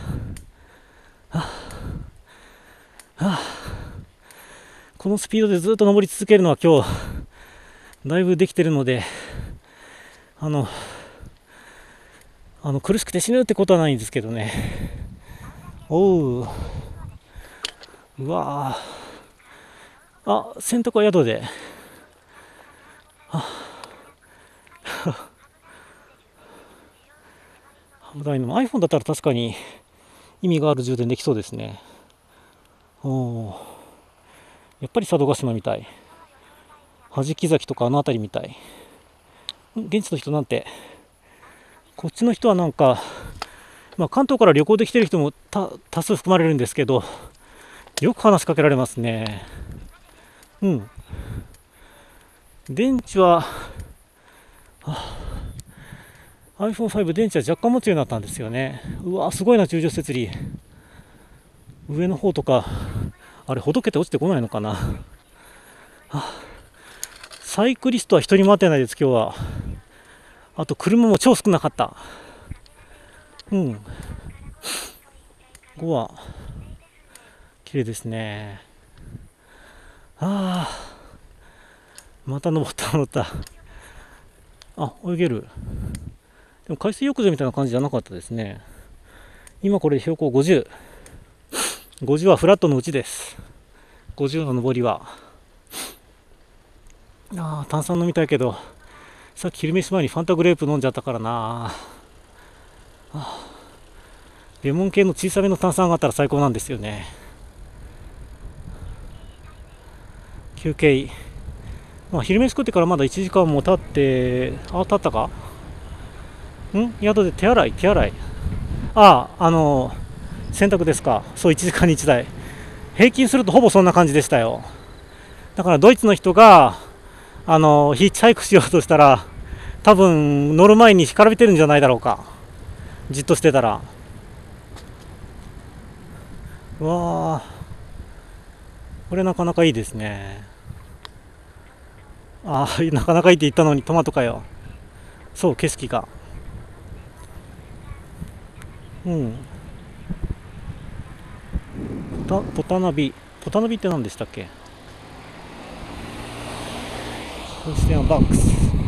このスピードでずっと登り続けるのは今日だいぶできてるので、苦しくて死ぬってことはないんですけどね。うわー、洗濯は宿で。危ないの。iPhone だったら確かに意味がある充電できそうですね。やっぱり佐渡島みたい。弾木崎とかあの辺りみたい。現地の人なんて、こっちの人はなんか、関東から旅行できてる人も多数含まれるんですけど、よく話しかけられますね。電池は、iPhone5 電池は若干持つようになったんですよね。うわ、すごいな、充除設備。上の方とか、あれ、ほどけて落ちてこないのかな。サイクリストは一人も待ってないです、今日は。あと、車も超少なかった。5は、綺麗ですね。また登った。泳げる。でも海水浴場みたいな感じじゃなかったですね。今これ標高50。50はフラットのうちです。50の上りは。炭酸飲みたいけど、さっき昼飯前にファンタグレープ飲んじゃったからな。レモン系の小さめの炭酸があったら最高なんですよね。休憩。昼飯食ってからまだ1時間も経って、経ったか？宿で手洗い。洗濯ですか。そう、1時間に1台。平均するとほぼそんな感じでしたよ。だからドイツの人が、ヒッチハイクしようとしたら、多分乗る前に干からびてるんじゃないだろうか。じっとしてたら。うわー、これなかなかいいですね。なかなかいいって言ったのにトマトかよ。そう、景色が。ポタナビって何でしたっけ？クリスティアンバンクス。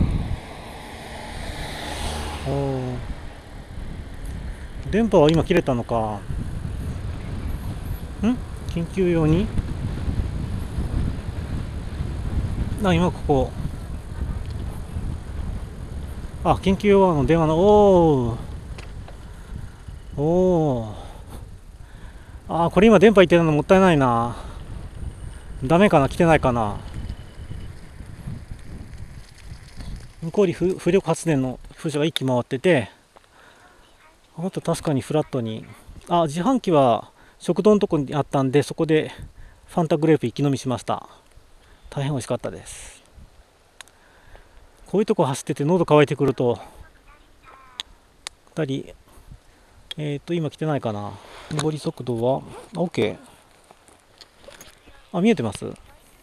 電波は今切れたのか。緊急用に今ここ緊急用の電話のおお。ああ、これ今電波いってるのもったいないな。ダメかな、来てないかな。向こうに風力発電の風車が一機回ってて、あと確かにフラットに。あ、自販機は食堂のとこにあったんで、そこでファンタグレープ一気飲みしました。大変美味しかったです。こういうとこ走ってて喉乾いてくると、2人、今来てないかな。上り速度は、OK。あ、見えてます。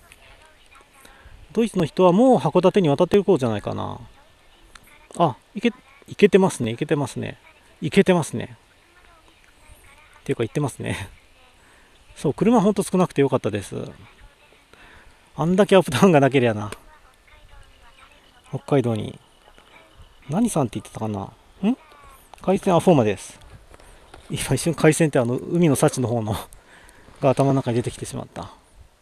ドイツの人はもう函館に渡っていこうじゃないかな。あ、いけてますね、いけてますね。いけてますね。っていうか、行ってますね。そう、車ほんと少なくてよかったです。あんだけアップダウンがなけりゃな。北海道に。何さんって言ってたかな。海鮮アフォーマです。今一瞬海鮮って海の幸の方のが頭の中に出てきてしまった。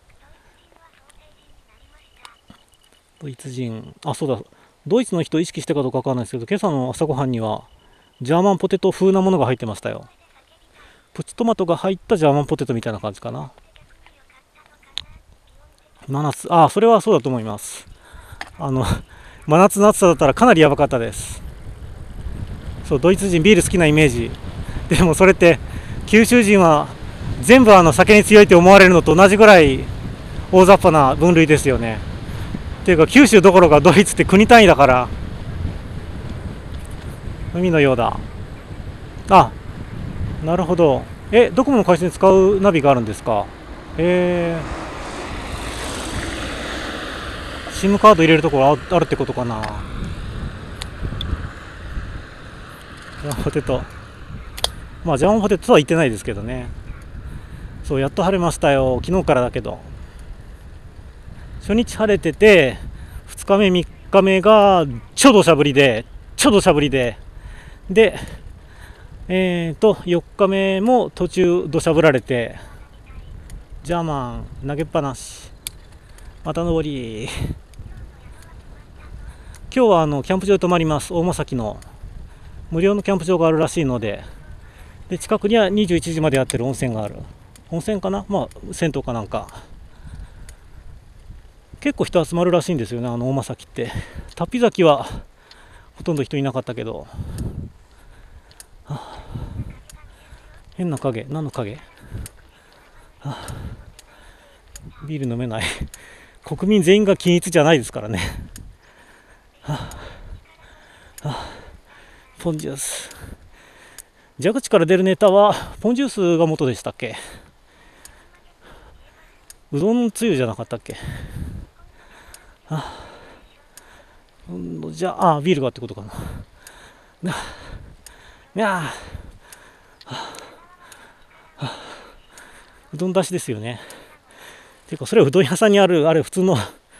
ドイツ人、あ、そうだ、ドイツの人を意識したかどうかわかんないですけど、今朝の朝ごはんにはジャーマンポテト風なものが入ってましたよ。プチトマトが入ったジャーマンポテトみたいな感じかな。真夏、あ、それはそうだと思います。真夏の暑さだったらかなりやばかったです。そう、ドイツ人ビール好きなイメージ。でもそれって九州人は全部酒に強いって思われるのと同じぐらい大雑把な分類ですよね。っていうか九州どころかドイツって国単位だから。海のようだ。あ、なるほど。ドコモの回線使うナビがあるんですか。SIM カード入れるところあるってことかな。ジャーマンポテト。まあジャーマンポテトとは言ってないですけどね。そう、やっと晴れましたよ。昨日からだけど。初日晴れてて、2日目、3日目が超土砂降りで、で、4日目も途中土砂降られて、ジャーマン投げっぱなし。また登り。今日はキャンプ場で泊まります。大間崎の無料のキャンプ場があるらしいので、近くには21時までやってる温泉がある。温泉かな、まあ銭湯かなんか。結構人集まるらしいんですよね、大間崎って。タピ崎はほとんど人いなかったけど、変な影。何の影。ビール飲めない。国民全員が均一じゃないですからね。ポンジュース。蛇口から出るネタはポンジュースが元でしたっけ。うどんつゆじゃなかったっけ。じゃあ、ビールがってことかな。いやうどん出しですよね。ていうか、それはうどん屋さんにある、あれ普通の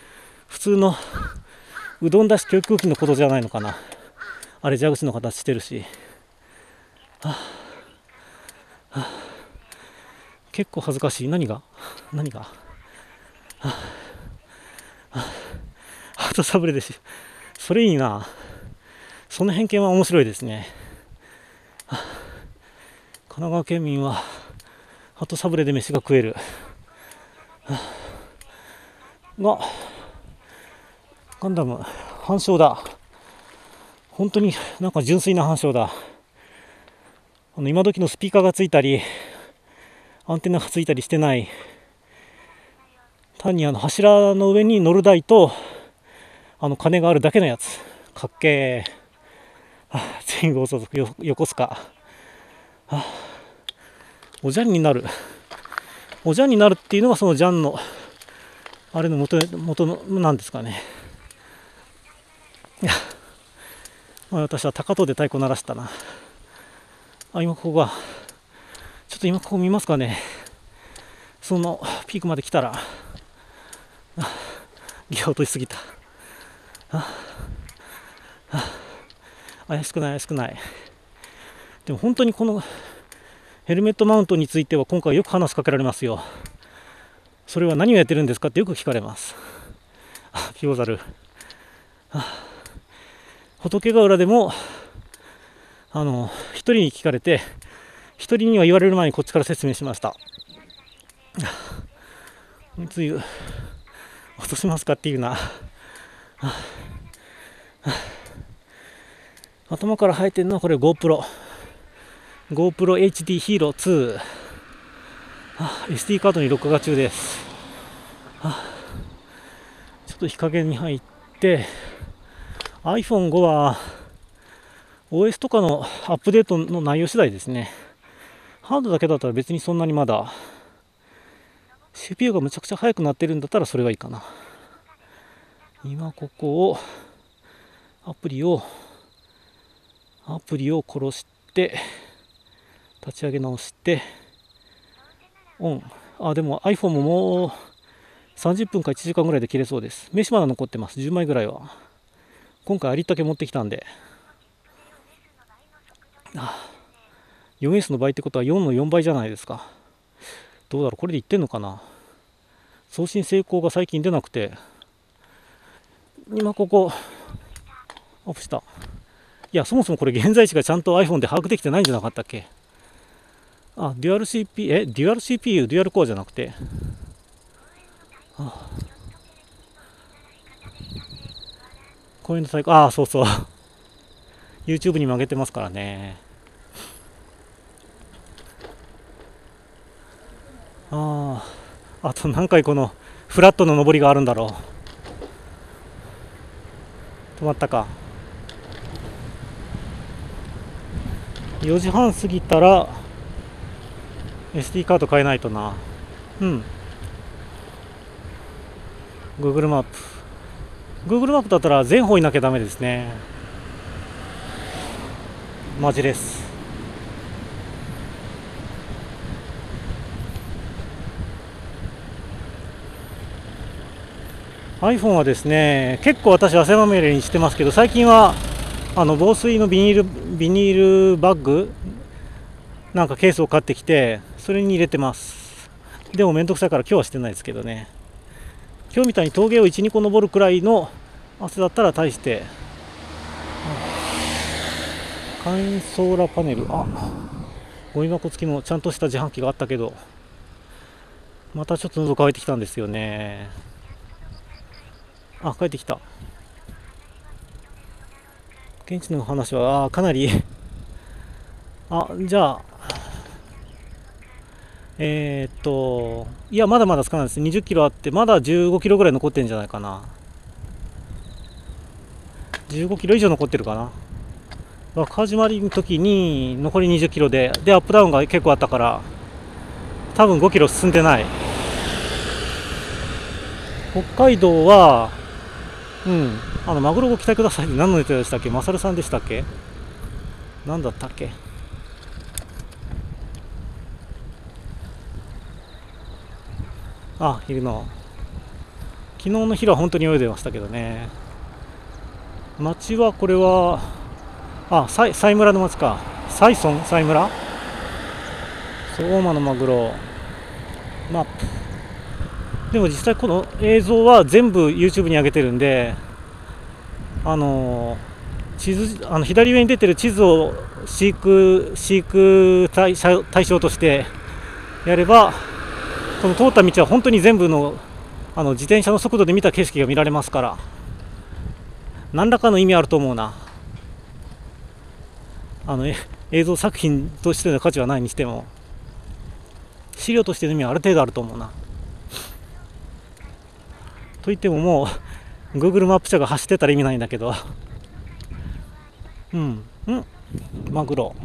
うどん出し教育器のことじゃないのかな。あれ蛇口の形してるし。結構恥ずかしい。何がハートサブレでし。それいいな。その偏見は面白いですね。神奈川県民はハートサブレで飯が食える。がガンダム反証だ。本当になんか純粋な反証だ。今時のスピーカーがついたりアンテナがついたりしてない、単に柱の上に乗る台と鐘があるだけのやつ。かっけー。全員合相続横須賀。おじゃんになるっていうのがそのジャンのあれの元のなんですかね。いや、私は高遠で太鼓鳴らしたな。今ここがちょっと今ここ見ますかね。そのピークまで来たらギア落としすぎた。怪しくない。でも本当にこのヘルメットマウントについては今回よく話しかけられますよ。それは何をやってるんですかってよく聞かれます。ピオザル。仏ヶ浦でも一人に聞かれて一人には言われる前にこっちから説明しました。つゆ落としますかっていうな。頭から生えてるのはこれ GoPro HD Hero 2。SD カードに録画中です。ちょっと日陰に入って、iPhone5 は OS とかのアップデートの内容次第ですね。ハードだけだったら別にそんなにまだ CPU がむちゃくちゃ速くなってるんだったらそれがいいかな。今ここをアプリを殺して立ち上げ直してオン。でも iPhone ももう30分か1時間ぐらいで切れそうです。名刺まだ残ってます。10枚ぐらいは今回ありったけ持ってきたんで。4S の倍ってことは4の4倍じゃないですか。どうだろう、これでいってんのかな。送信成功が最近出なくて、今ここオフした。いや、そもそもこれ現在地がちゃんと iPhone で把握できてないんじゃなかったっけ。デュアル CPU、デュアル CPU、デュアルコアじゃなくて、こういうの最高。そうそう。YouTube にも上げてますからね。あと何回このフラットの上りがあるんだろう。止まったか。4時半過ぎたら SD カード変えないとな。Google マップ。Google マップだったら全方位なきゃダメですね。マジです。iPhone はですね、結構私汗まみれにしてますけど、最近は防水のビニールバッグなんかケースを買ってきてそれに入れてます。でもめんどくさいから今日はしてないですけどね。今日みたいに峠を 1,2 個登るくらいの汗だったら大して。簡易ソーラーパネル、ゴミ箱付きのちゃんとした自販機があったけど、またちょっと喉乾いてきたんですよね。帰ってきた。現地の話はかなりじゃあいや、まだまだ少ないです。20キロあって、まだ15キロぐらい残ってるんじゃないかな。15キロ以上残ってるかな。若始まりの時に残り20キロで、アップダウンが結構あったから、多分5キロ進んでない。北海道は、マグロご期待くださいって何のネタでしたっけ。マサルさんでしたっけ。何だったっけ。昼の。昨日の昼は本当に泳いでましたけどね。町はこれは、西村の町か。西村相馬のマグロ。マップ。でも実際この映像は全部 YouTube に上げてるんで、地図、左上に出てる地図を飼育対象としてやれば、この通った道は本当に全部の自転車の速度で見た景色が見られますから、何らかの意味あると思うな。映像作品としての価値はないにしても、資料としての意味はある程度あると思うな。といってももう Google マップ車が走ってたら意味ないんだけど。マグロ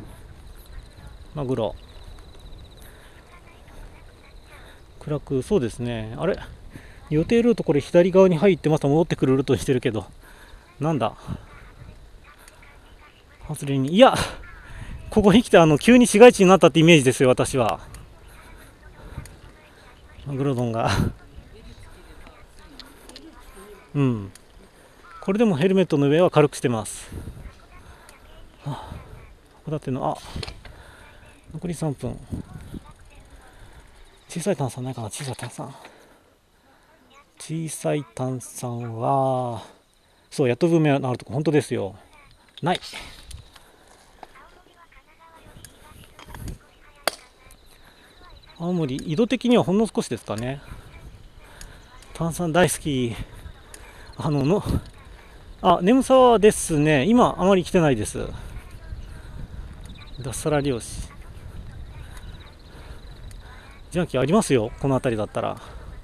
暗く。そうですね。あれ、予定ルートこれ左側に入ってまた戻ってくるルートにしてるけど、なんだ外れに。いや、ここに来て急に市街地になったってイメージですよ、私は。マグロ丼がこれでもヘルメットの上は軽くしてます。函館の残り3分。小さい炭酸ないかな。小さい炭酸はそう、やっとブームあるとこ本当ですよ。ない。 青森、緯度的にはほんの少しですかね。炭酸大好き。あのの眠沢ですね。今あまり来てないです。脱サラ漁師。自販機ありますよ、この辺りだったら。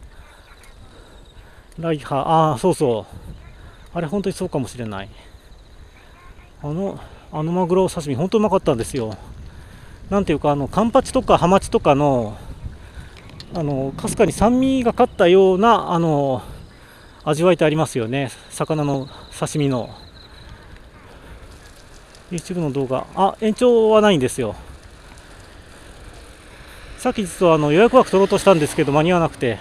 ライハー、そうそう。あれ本当にそうかもしれない。あのマグロ刺身本当うまかったんですよ。なんていうか、カンパチとかハマチとかのかすかに酸味がかったような味わいってありますよね、魚の刺身の。 YouTube の動画、延長はないんですよ。さっき実は予約枠取ろうとしたんですけど間に合わなくて。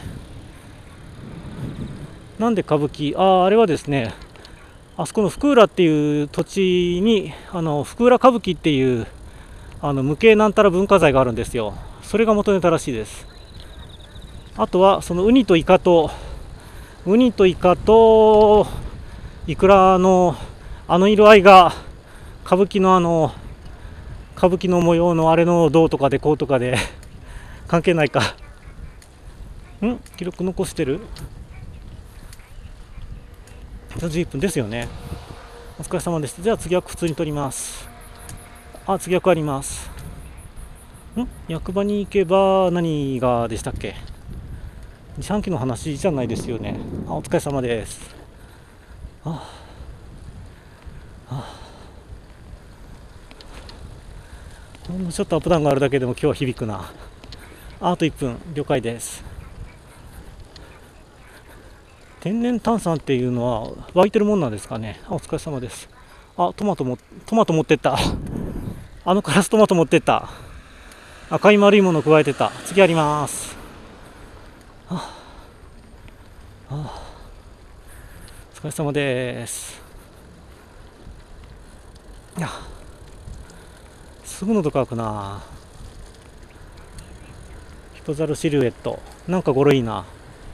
なんで歌舞伎、あれはですね、あそこの福浦っていう土地に福浦歌舞伎っていう無形なんたら文化財があるんですよ。それが元ネタらしいです。あとはそのウニとイカとイクラの色合いが歌舞伎の模様のあれのどうとかでこうとかで関係ないか。記録残してる。11分ですよね。お疲れ様です。じゃあ次は普通に撮ります。次はあります。役場に行けば何がでしたっけ。自販機の話じゃないですよね。お疲れ様です。ほんのちょっとアップダウンがあるだけでも今日は響くな。あと1分、了解です。天然炭酸っていうのは湧いてるもんなんですかね。お疲れ様です。トマト持ってった。カラストマト持ってった。赤い丸いもの加えてた。次あります。お疲れ様です。すぐ喉乾くな。人猿シルエット、なんか語呂いいな。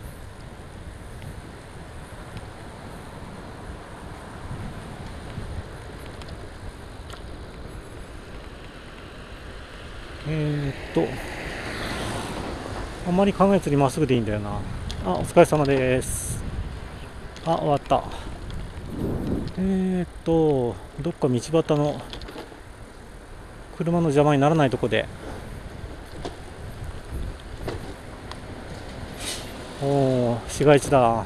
あんまり考えずにまっすぐでいいんだよな。お疲れ様です。終わった。どっか道端の車の邪魔にならないとこで。市街地だ。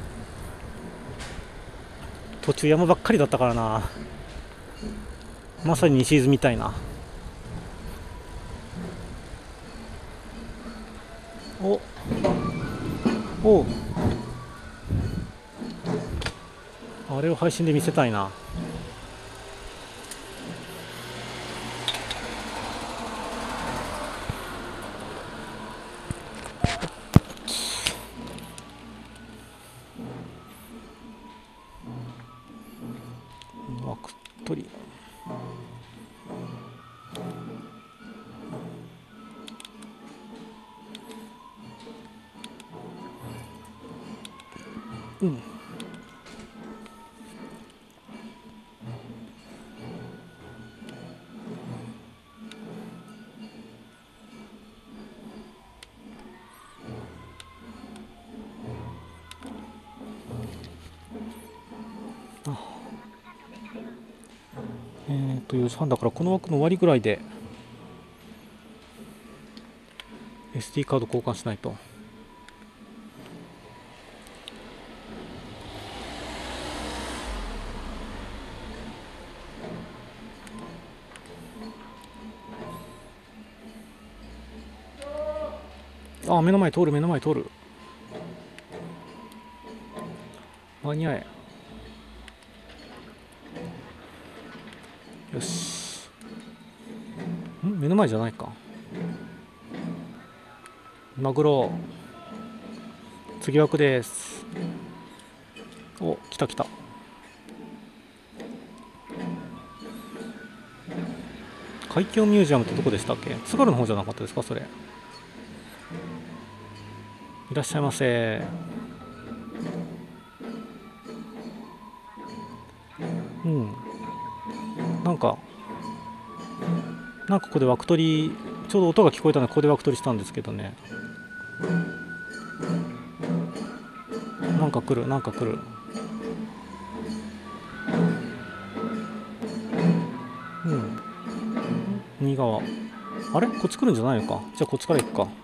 途中山ばっかりだったからな。まさに西伊豆みたいな。あれを配信で見せたいな。枠取り。4時半だからこの枠の終わりぐらいで SD カード交換しないと。目の前通る間に合え。よし。目の前じゃないか。マグロ次枠です。来た。海峡ミュージアムってどこでしたっけ。津軽の方じゃなかったですか、それ。いらっしゃいませ。なんかここで枠取りちょうど音が聞こえたのでここで枠取りしたんですけどね。なんか来るなんか来る。右側、あれこっち来るんじゃないのか。じゃあこっちから行くか。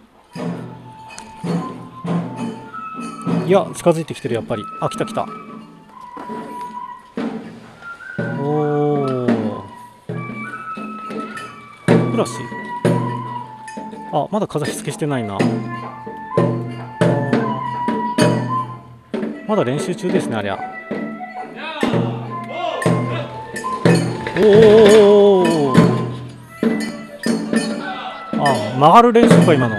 いや近づいてきてるやっぱり。あ、来た来た。おお、フラッシュ。あ、まだ風付けしてないな。まだ練習中ですねありゃ。おお、あ、曲がる練習か今の。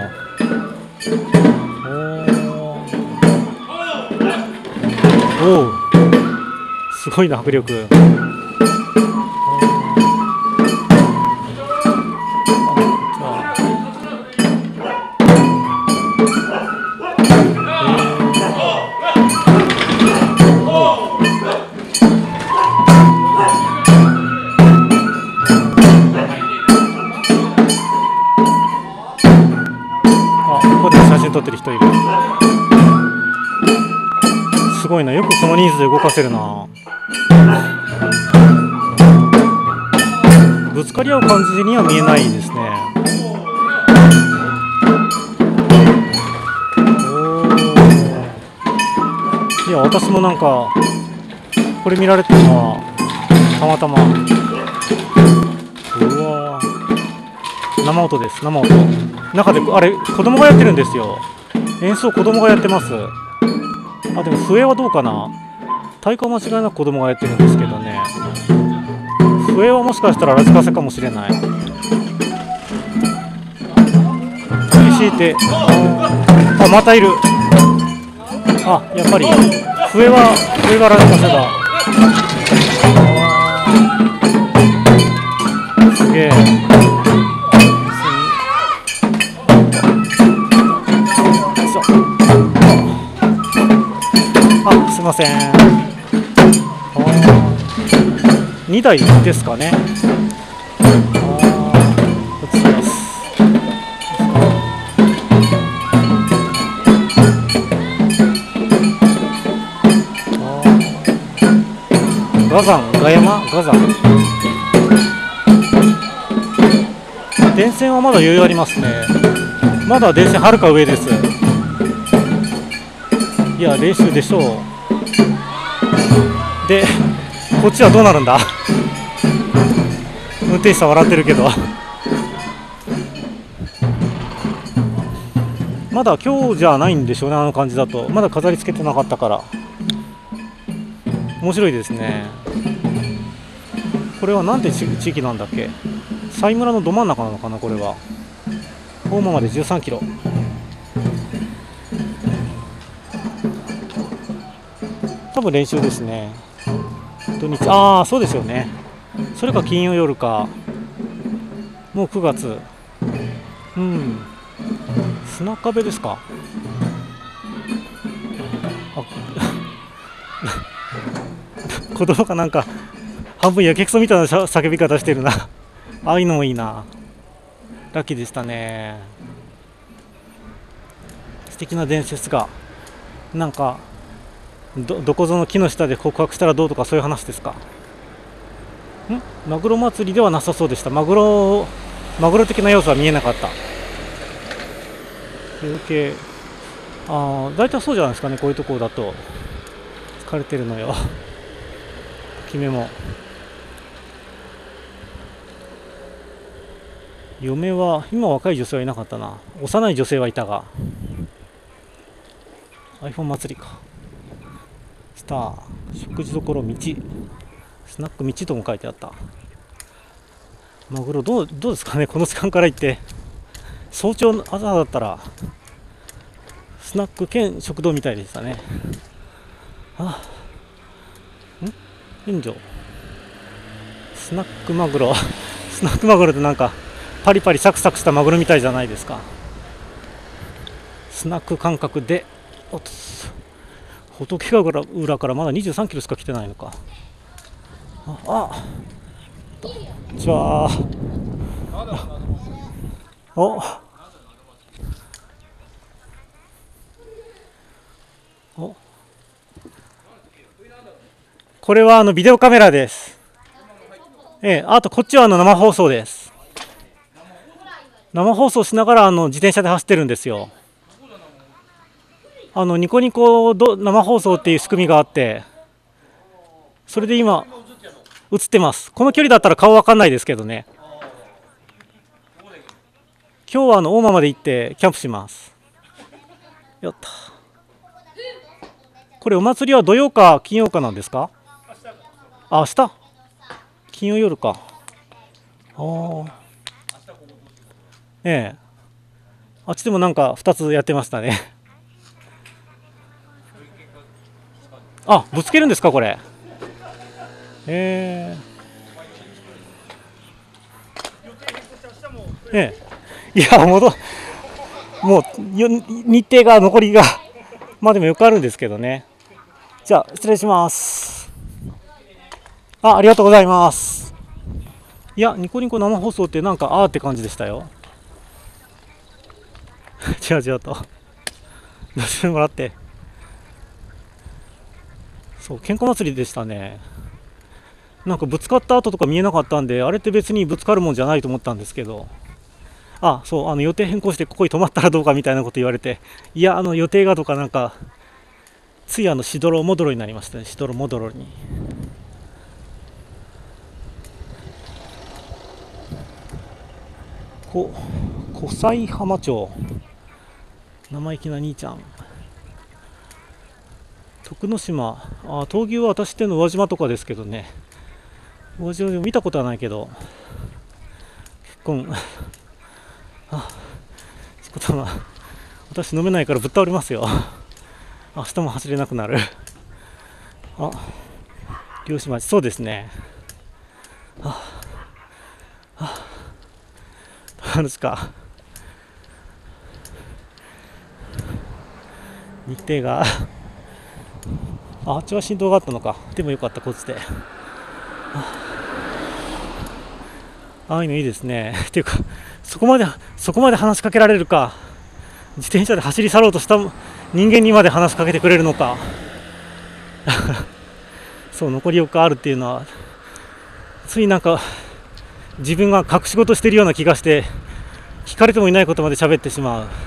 おお、すごいな迫力。撮ってる人いる。すごいな、よくこの人数で動かせるな。ぶつかり合う感じには見えないですね。いや、私もなんかこれ見られてるのはたまたま。うわ、生音です、生音。中であれ子供がやってるんですよ。演奏子供がやってます。あ、でも笛はどうかな。太鼓は間違いなく子供がやってるんですけどね。笛はもしかしたらラジカセかもしれない。敷いて、あ、またいる。あ、やっぱり笛がラジカセだ。すげえ。あ、すいません。2台ですかね。こっちです。ガザン、ガヤマ、ガザン。電線はまだ余裕ありますね。まだ電線はるか上です。いや、練習でしょう。で、こっちはどうなるんだ。運転手さん笑ってるけど。まだ今日じゃないんでしょうね、あの感じだと。まだ飾り付けてなかったから。面白いですね。これはなんて地域なんだっけ。佐井村のど真ん中なのかな、これは。大間まで13キロ。多分練習ですね。土日、ああ、そうですよね。それか金曜夜か。もう9月。うん。砂壁ですか。子供がなんか半分やけくそみたいな叫び方してるな。ああいうのもいいな。ラッキーでしたね。素敵な伝説が。なんかどこぞの木の下で告白したらどうとか、そういう話ですか。マグロ祭りではなさそうでした。マグロ的な要素は見えなかった。ああ、大体そうじゃないですかね。こういうところだと疲れてるのよ。君も。嫁は今若い女性はいなかったな。幼い女性はいたが。 iPhone 祭りか。スター食事処道スナック道とも書いてあった。マグロどうですかね、この時間から行って。早朝の朝だったらスナック兼食堂みたいでしたね。援助スナックマグロスナックマグロってなんかパリパリサクサクしたマグロみたいじゃないですか。スナック感覚で仏ヶ浦からまだ23キロしか来てないのか。こんにちは。 おお、これはビデオカメラです。あとこっちは生放送です。生放送しながら自転車で走ってるんですよ。ニコニコ生放送っていう仕組みがあって、それで今映ってます。この距離だったら顔わかんないですけどね。今日は大間まで行ってキャンプします。やった。これお祭りは土曜か金曜かなんですか？あ、明日金曜夜か。ああ、あっちでもなんか2つやってましたね。あ、ぶつけるんですかこれ。いや、もう日程が残りがまあでもよくあるんですけどね。じゃあ失礼します。ありがとうございます。いや、ニコニコ生放送ってなんかって感じでしたよ。違う違うと出してもらって、そう喧嘩祭りでしたね。なんかぶつかった後とか見えなかったんで、あれって別にぶつかるもんじゃないと思ったんですけど、そう、予定変更してここに泊まったらどうかみたいなこと言われて、いや、予定がとかなんか、ついしどろもどろになりましたね、しどろもどろに。小西浜町、生意気な兄ちゃん。徳之島、闘牛は私っての宇和島とかですけどね、宇和島でも見たことはないけど、結婚、しこたま、私飲めないからぶっ倒れますよ。明日も走れなくなる。漁師町、そうですね。なんですか。日程があっちは振動があったのか。でもよかった、こっちで。ああいうのいいですね。っていうか、そこまで話しかけられるか、自転車で走り去ろうとした人間にまで話しかけてくれるのか。そう、残り4日あるっていうのは、ついなんか自分が隠し事してるような気がして、聞かれてもいないことまで喋ってしまう。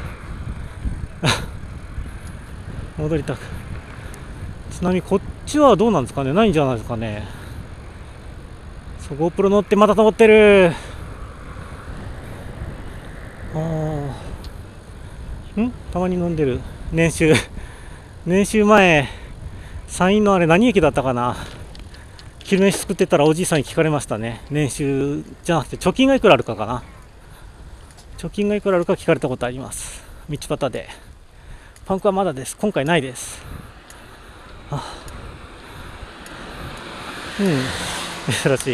戻りたく。ちなみにこっちはどうなんですかね。ないんじゃないですかね。そう、GoPro 乗ってまた登ってる。たまに飲んでる。年収前、山陰のあれ何駅だったかな。昼飯作ってたらおじいさんに聞かれましたね。年収じゃなくて貯金がいくらあるかかな。貯金がいくらあるか聞かれたことあります。道端で。パンクはまだです。今回ないです。珍しい。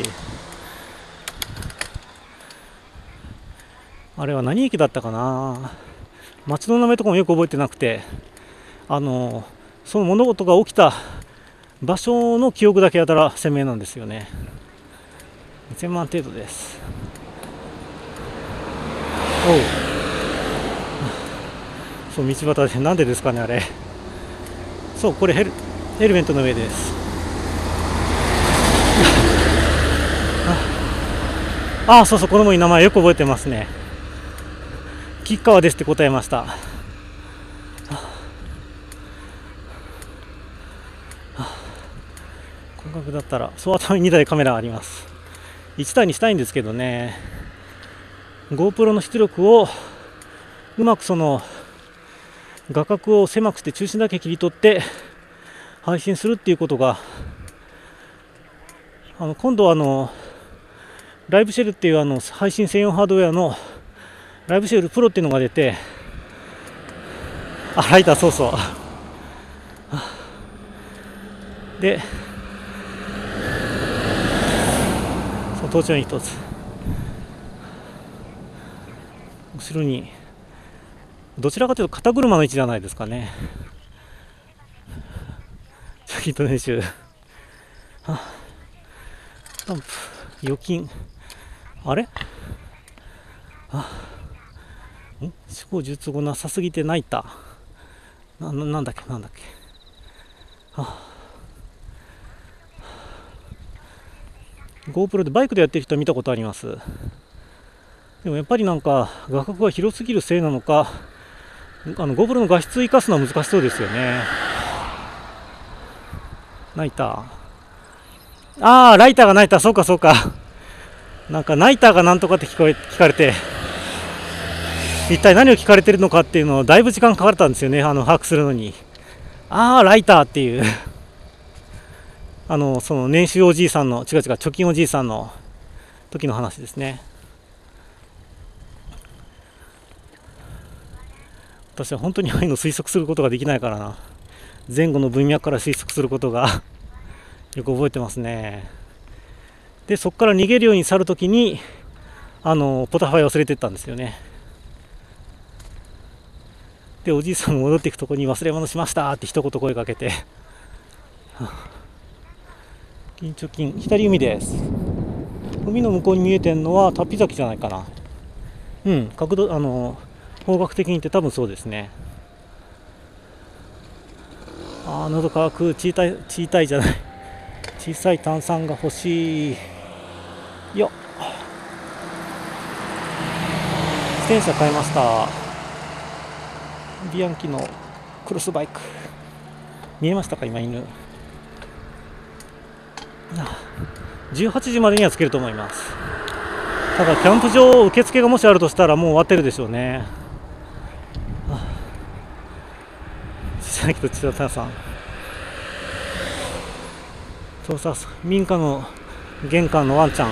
あれは何駅だったかな。町の名前とかもよく覚えてなくて、その物事が起きた場所の記憶だけやたら鮮明なんですよね。2000万程度です。そう、道端で、なんでですかね、あれ。そう、これヘルメットの上です。そうそう、この子に名前よく覚えてますね。吉川ですって答えました。感覚だったら、そう頭に2台カメラあります。1台にしたいんですけどね、GoPro の出力をうまく画角を狭くして中心だけ切り取って配信するっていうことが、今度はライブシェルっていう配信専用ハードウェアのライブシェルプロっていうのが出て、ライター、そうそう。で、頭頂に一つ、後ろにどちらかというと肩車の位置じゃないですかね。ジャケット練習、スタンプ、預金、あれ、 死後術後なさすぎて泣いた。なんだっけ。GoPro でバイクでやってる人は見たことあります。でもやっぱりなんか画角が広すぎるせいなのか、GoPro の画質を生かすのは難しそうですよね。ナイター。ライターがナイター、そうか。なんかナイターがなんとかって聞かれて、一体何を聞かれてるのかっていうのをだいぶ時間かかったんですよね、把握するのに。ライターっていうその年収おじいさんの、違う、貯金おじいさんの時の話ですね。私は本当にああいうの推測することができないからな。前後の文脈から推測することがよく覚えてますね。で、そこから逃げるように去るときに、ポタファイ忘れてったんですよね。で、おじいさんが戻っていくとこに忘れ物しましたって一言声かけて、金貯金、左海です。海の向こうに見えてるのはタピ崎じゃないかな。角度、方角的に言って多分そうですね。喉乾く、小さい炭酸が欲しいよ。自転車買いました。ビアンキのクロスバイク。見えましたか今、犬。18時までにはつけると思います。ただキャンプ場受付がもしあるとしたらもう終わってるでしょうね。小さいけど千田さん、そうさ、民家の玄関のワンちゃん、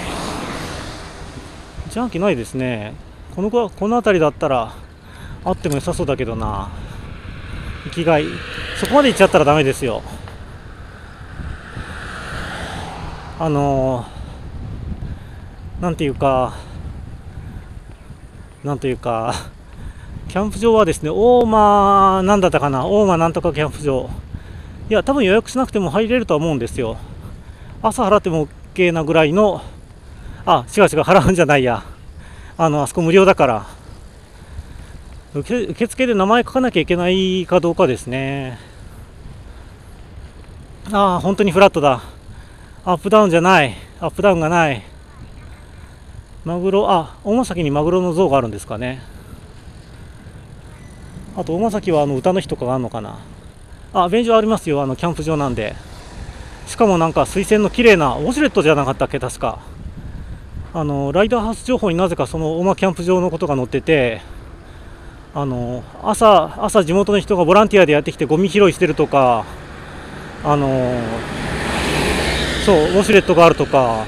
ジャンキないですね。この辺りだったらあっても良さそうだけどな。生きがい、そこまで行っちゃったらダメですよ。なんていうか、キャンプ場はですね、なんだったかな、なんとかキャンプ場。いや、多分予約しなくても入れるとは思うんですよ。朝払っても OK なぐらいの、違う、払うんじゃないや。あそこ無料だから。受付で名前書かなきゃいけないかどうかですね。本当にフラットだ。アップダウンじゃない。アップダウンがない。マグロ、大間崎にマグロの像があるんですかね。あと大間崎は歌の日とかがあるのかな。便所ありますよ。キャンプ場なんで。しかもなんか水仙の綺麗なウォシュレットじゃなかったっけ、確か。ライダーハウス情報になぜかその大間キャンプ場のことが載ってて、朝地元の人がボランティアでやってきてゴミ拾いしてるとか、そうウォシュレットがあるとか。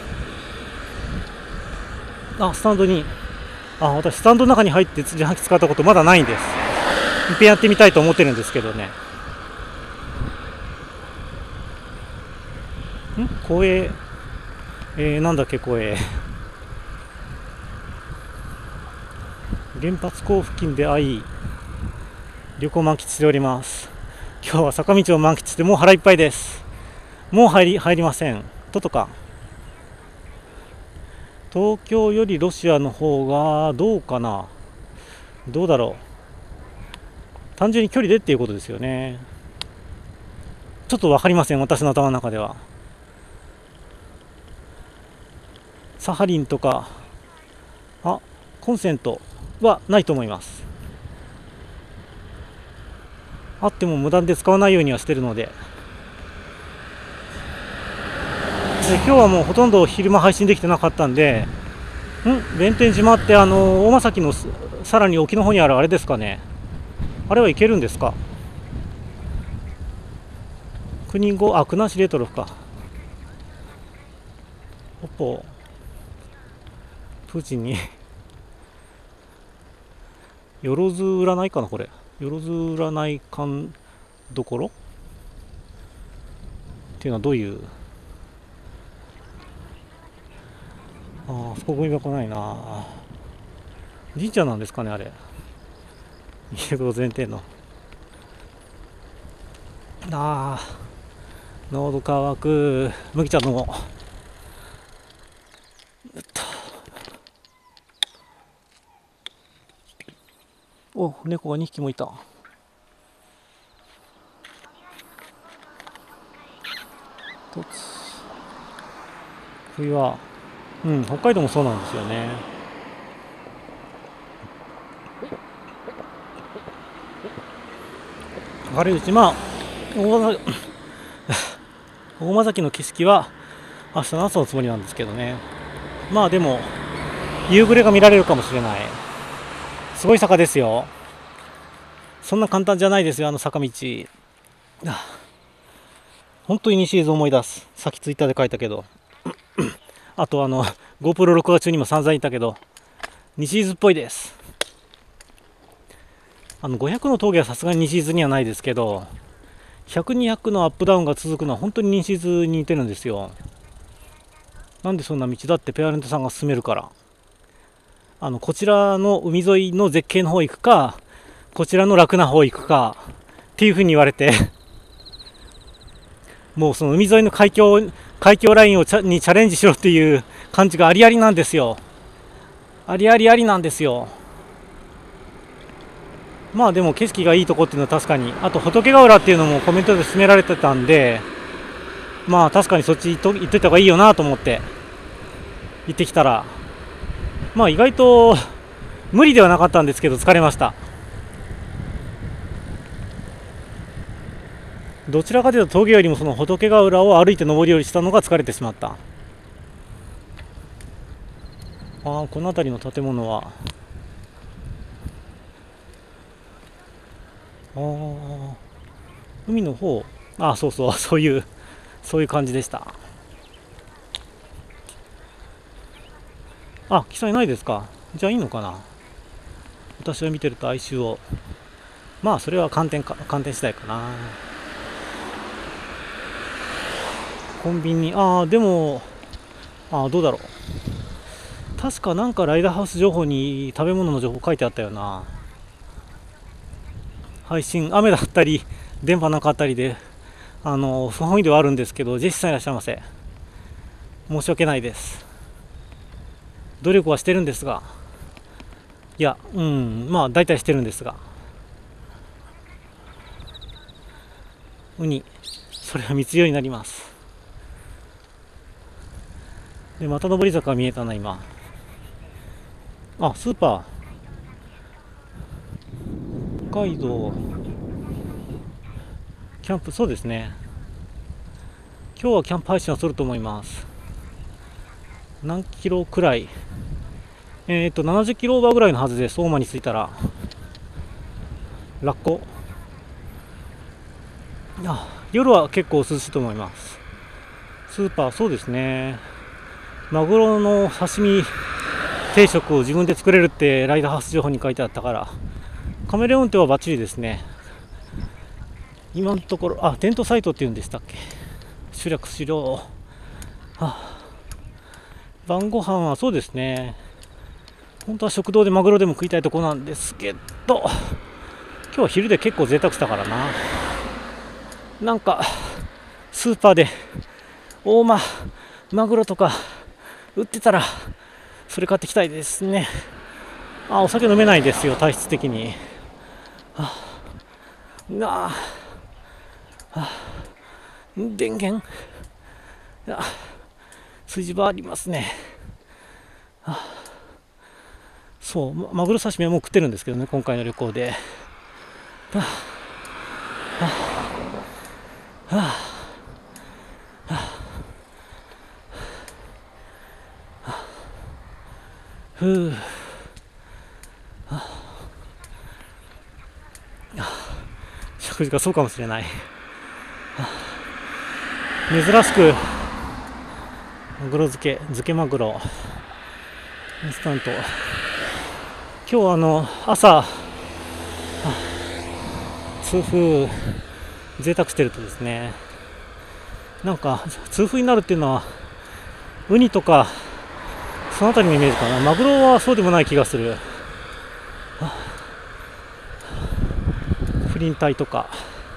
スタンドに、私スタンドの中に入って自販機使ったことまだないんです。いっぺんやってみたいと思ってるんですけどね。公営、なんだっけ、公営。原発港付近で旅行満喫しております。今日は坂道を満喫してもう腹いっぱいです。もう入りません。東京よりロシアの方がどうかな。どうだろう。単純に距離でっていうことですよね。ちょっと分かりません、私の頭の中では。サハリンとかコンセントはないと思います。あっても無断で使わないようにはしてるので。今日はもうほとんど昼間配信できてなかったんで、弁天島って大間崎のさらに沖の方にあるあれですかね。あれは行けるんですか。国後、レトロフか。プーチンによろず占いかな、これ。よろず占い館どころっていうのはどういう、そこゴミ箱ないな。神社なんですかね、あれ。家こと前提の。喉乾く。麦茶飲もう。 お、猫が2匹もいた。一つ。冬は、北海道もそうなんですよね。明るいうち、大間崎の景色は明日の朝のつもりなんですけどね。まあでも、夕暮れが見られるかもしれない。すごい坂ですよ。そんな簡単じゃないですよ、あの坂道。本当に西伊豆思い出す。さっきツイッターで書いたけど。あとGoPro 録画中にも散々言ったけど、西伊豆っぽいです。500の峠はさすがに西伊豆にはないですけど、100、200のアップダウンが続くのは本当に西伊豆に似てるんですよ。なんでそんな道だってペアレントさんが勧めるから。こちらの海沿いの絶景の方行くか、こちらの楽な方行くかっていう風に言われて、もうその海沿いの海峡ラインにチャレンジしろっていう感じがありありなんですよ。ありなんですよ。まあでも景色がいいとこっていうのは確かに、あと仏ヶ浦っていうのもコメントで勧められてたんで、まあ確かにそっち行っといた方がいいよなと思って行ってきたら、まあ意外と無理ではなかったんですけど疲れました。どちらかというと峠よりもその仏ヶ浦を歩いて上り下りしたのが疲れてしまった。この辺りの建物は海の方、そうそう、そういう感じでした。記載ないですか。じゃあいいのかな。私が見てると哀愁を、まあそれは観点次第かな。コンビニ、でもどうだろう。確かなんかライダーハウス情報に食べ物の情報書いてあったよな。配信雨だったり電波なかったりで不本意ではあるんですけど、ジェシさんいらっしゃいませ。申し訳ないです。努力はしてるんですが、いやまあ大体してるんですが、ウニそれは密漁になります。でまた上り坂が見えたな今。スーパー北海道キャンプ、そうですね。今日はキャンプ配信はすると思います。何キロくらい70キロオーバーぐらいのはずで、相馬に着いたらラッコ。夜は結構涼しいと思います。スーパー、そうですね。マグロの刺身定食を自分で作れるってライダーハウス情報に書いてあったから、カメレオンテはバッチリですね。今のところテントサイトっていうんでしたっけ。集落終了。晩ご飯はそうですね、本当は食堂でマグロでも食いたいとこなんですけど、今日は昼で結構贅沢したからな。なんかスーパーで大間マグロとか売ってたらそれ買ってきたいですね。お酒飲めないですよ、体質的に。電源筋場ありますね。そう、マグロ刺身はもう食ってるんですけどね、今回の旅行で。食事がそうかもしれない。珍しくマグロ漬けマグロインスタント。今日朝痛風贅沢してるとですね、なんか痛風になるっていうのはウニとかそのあたりのイメージかな。マグロはそうでもない気がする。プリン体とか、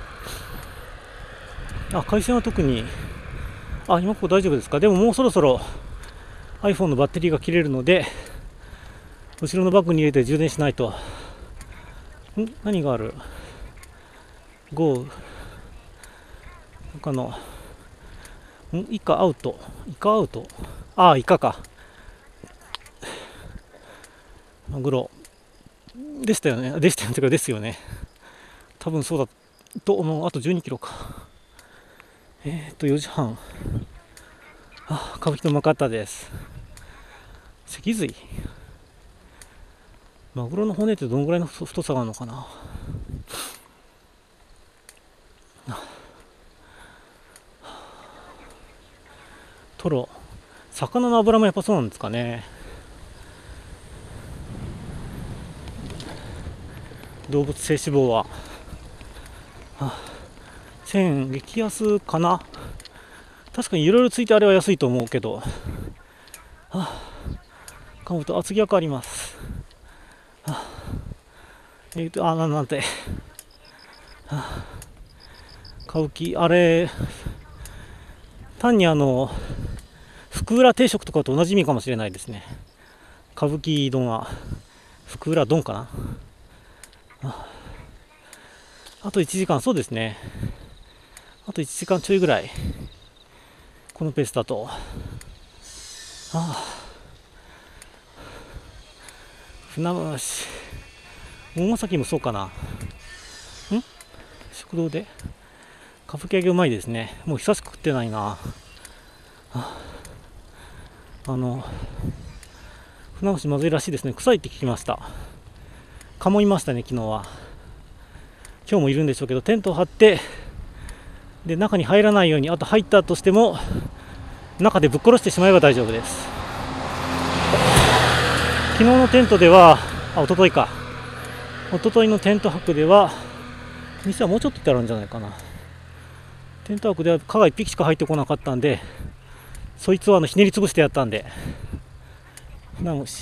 海鮮は特に今ここ大丈夫ですか。でももうそろそろ iPhone のバッテリーが切れるので、後ろのバッグに入れて充電しないと何がある？豪雨。他の、イカアウト。イカアウト。ああ、イカか。マグロ。でしたよね。でしたよね。てかですよね。多分そうだと思う。あと12キロか。4時半。歌舞伎とうまかったです。脊髄。マグロの骨ってどのぐらいの太さがあるのかな。トロ。魚の脂もやっぱそうなんですかね。動物性脂肪は。1000円激安かな。確かにいろいろついてあれは安いと思うけど。買うと厚木が変わります。なんて。買う気、あれ、単に福浦定食とかと同じ意味かもしれないですね。歌舞伎丼は福浦丼かな。あと1時間、そうですね。あと1時間ちょいぐらい。このペースだと。船橋。大崎もそうかな。食堂で歌舞伎揚げうまいですね。もう久しく食ってないな。船橋まずいらしいですね。臭いって聞きました。蚊もいましたね、昨日は。今日もいるんでしょうけど、テントを張って、で、中に入らないように、あと入ったとしても、中でぶっ殺してしまえば大丈夫です。昨日のテントでは、一昨日か。一昨日のテント泊では、店はもうちょっとってあるんじゃないかな。テント泊では蚊が1匹しか入ってこなかったんで、そいつはひねり潰してやったんで、船越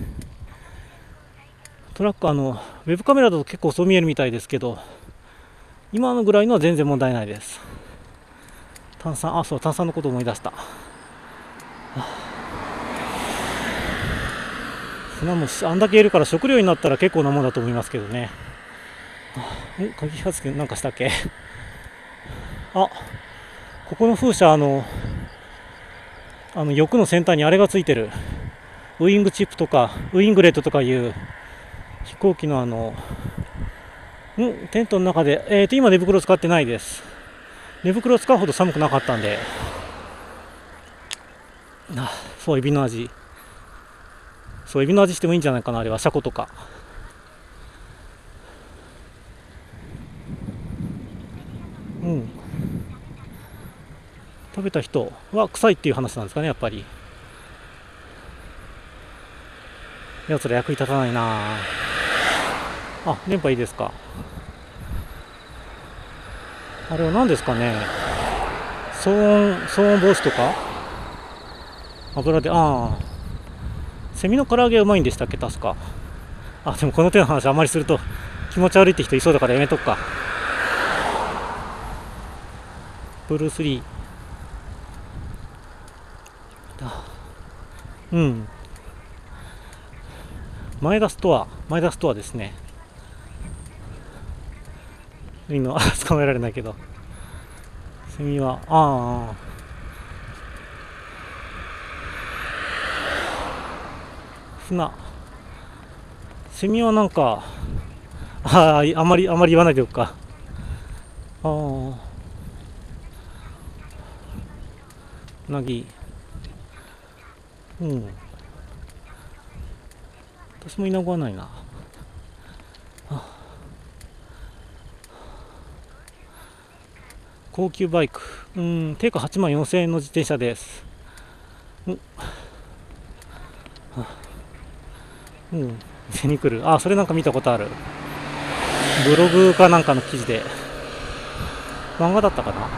トラックウェブカメラだと結構そう見えるみたいですけど、今のぐらいのは全然問題ないです。炭酸のことを思い出した。船越あんだけいるから食料になったら結構なもんだと思いますけどね。鍵発言なんかしたっけ。ここの風車翼の先端にあれがついてる。ウイングチップとかウイングレットとかいう飛行機のテントの中で、今寝袋使ってないです。寝袋を使うほど寒くなかったんで。そう、エビの味。そう、エビの味してもいいんじゃないかな、あれは。シャコとか。食べた人は臭いっていう話なんですかね、やっぱり。やつら役に立たないな。電波いいですか。あれは何ですかね。騒音防止とか油で、セミの唐揚げはうまいんでしたっけ、確か。でもこの手の話あんまりすると気持ち悪いって人いそうだからやめとくか。ブルース・リー。前田ストアですね。今捕まえられないけど、セミはセミはなんかあまり言わないでおくか。うなぎ。私もイナゴはないな。高級バイク。定価8万4000円の自転車です。背に来る。それなんか見たことある。ブログかなんかの記事で。漫画だったかな。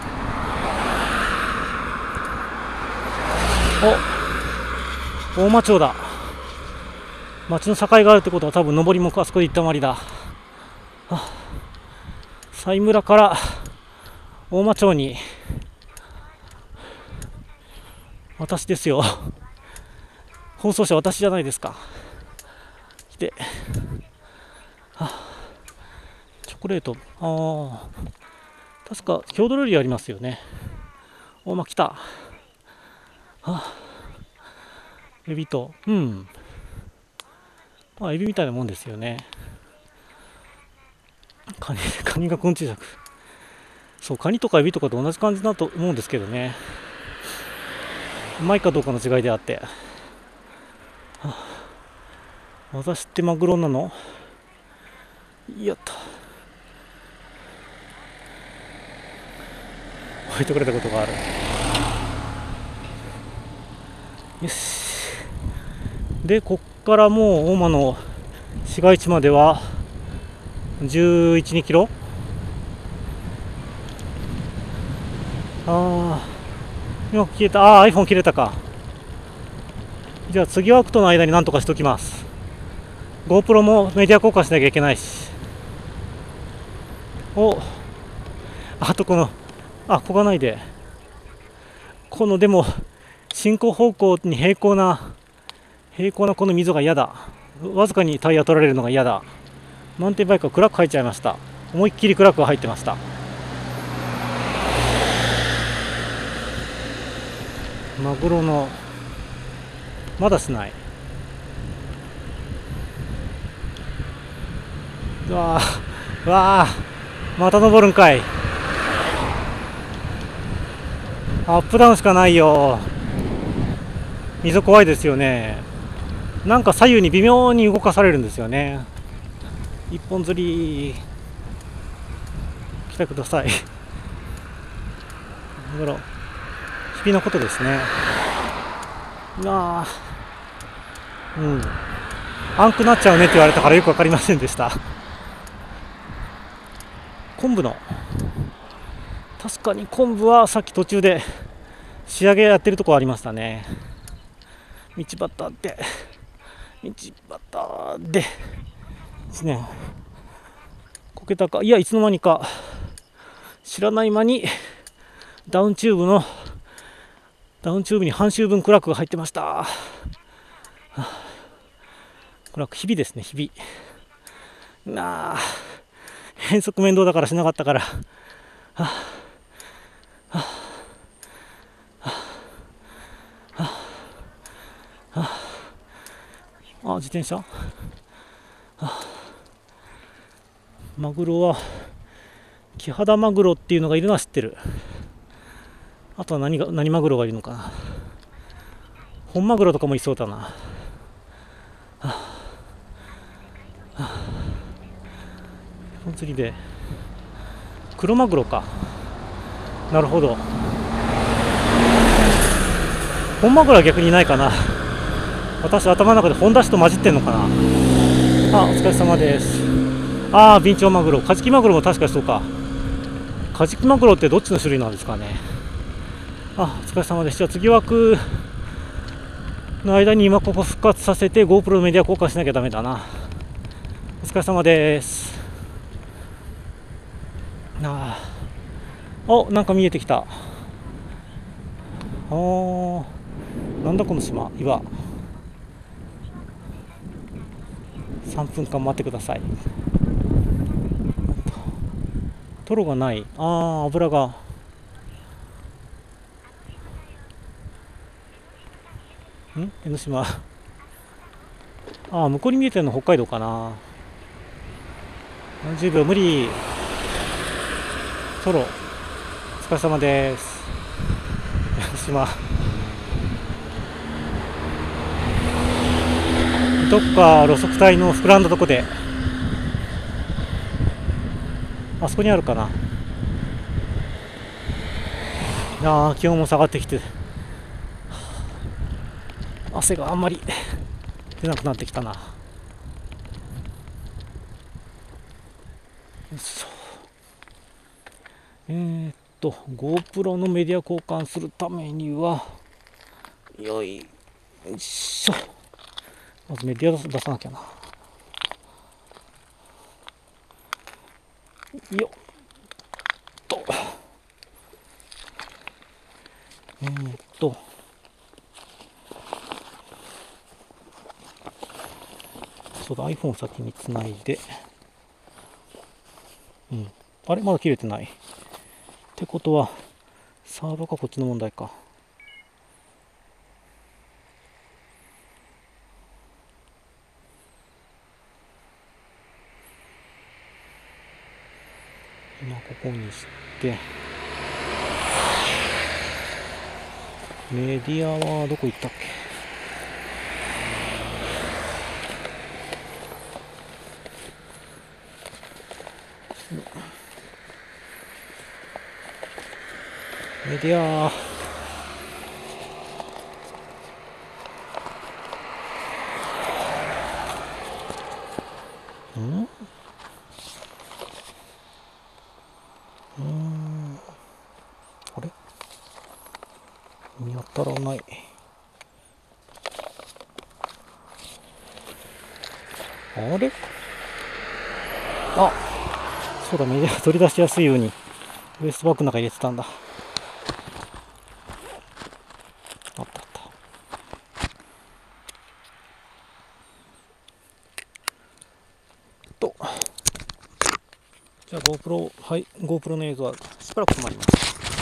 大間町だ。町の境があるってことは多分上りもあそこで行ったまりだ。西村から大間町に私ですよ。放送車私じゃないですか。来て、 コレート。確か郷土料理ありますよね。来た。エビと、エビみたいなもんですよね。カニが昆虫食。そう、カニとかエビとかと同じ感じだと思うんですけどね。うまいかどうかの違いであって。私ってマグロなの？やった。置いてくれたことがある。よし。で、こっからもう大間の市街地までは11、2キロ。今消えた。iPhone 切れたか。じゃあ次はアクトの間になんとかしときます。GoPro もメディア交換しなきゃいけないし。あとこがないで。でも、進行方向に平行なこの溝が嫌だ。わずかにタイヤ取られるのが嫌だ。マウンテンバイクはクラック入っちゃいました。思いっきりクラックが入ってました。マグロの、まだしない。わあ、また登るんかい。アップダウンしかないよ。溝怖いですよね。なんか左右に微妙に動かされるんですよね。一本釣り来てください。日々のことですね。あんくなっちゃうねって言われたからよく分かりませんでした。昆布の、確かに昆布はさっき途中で仕上げやってるとこありましたね。道端でですね。こけたか、いや、いつの間にか知らない間にダウンチューブに半周分クラックが入ってました。クラック、ひびですね、ひび。変則面倒だからしなかったから。自転車。マグロはキハダマグロっていうのがいるのは知ってる。あとは何マグロがいるのかな。本マグロとかもいそうだな。釣りで黒マグロか。なるほど。本マグロは逆にいないかな。私頭の中で本だしと混じってんのかな。お疲れ様です。ビンチョウマグロ、カジキマグロも確かそうか。カジキマグロってどっちの種類なんですかね。お疲れ様です。じゃあ次枠の間に今ここ復活させて GoPro のメディア交換しなきゃダメだな。お疲れ様です。なんか見えてきた。なんだこの島。岩。3分間待ってください。トロがない。油が。江ノ島。向こうに見えてるの北海道かな。10秒無理。トロ。お疲れ様です。江ノ島。どっか路側帯の膨らんだとこで、あそこにあるかな。気温も下がってきて、汗があんまり出なくなってきたな。よいしょ。GoPro のメディア交換するためには、よいしょ。まずメディア出さなきゃな。よっと。そうだ、iPhone 先につないで。 あれまだ切れてない。ってことは、サーバーかこっちの問題か。今ここにして、メディアはどこ行ったっけ。メディアあれ見当たらない。あれあ、そうだ、メディア取り出しやすいようにウエストバッグの中入れてたんだ。あったあったと。じゃあ GoPro、はい、GoPro の映像はしばらく止まります。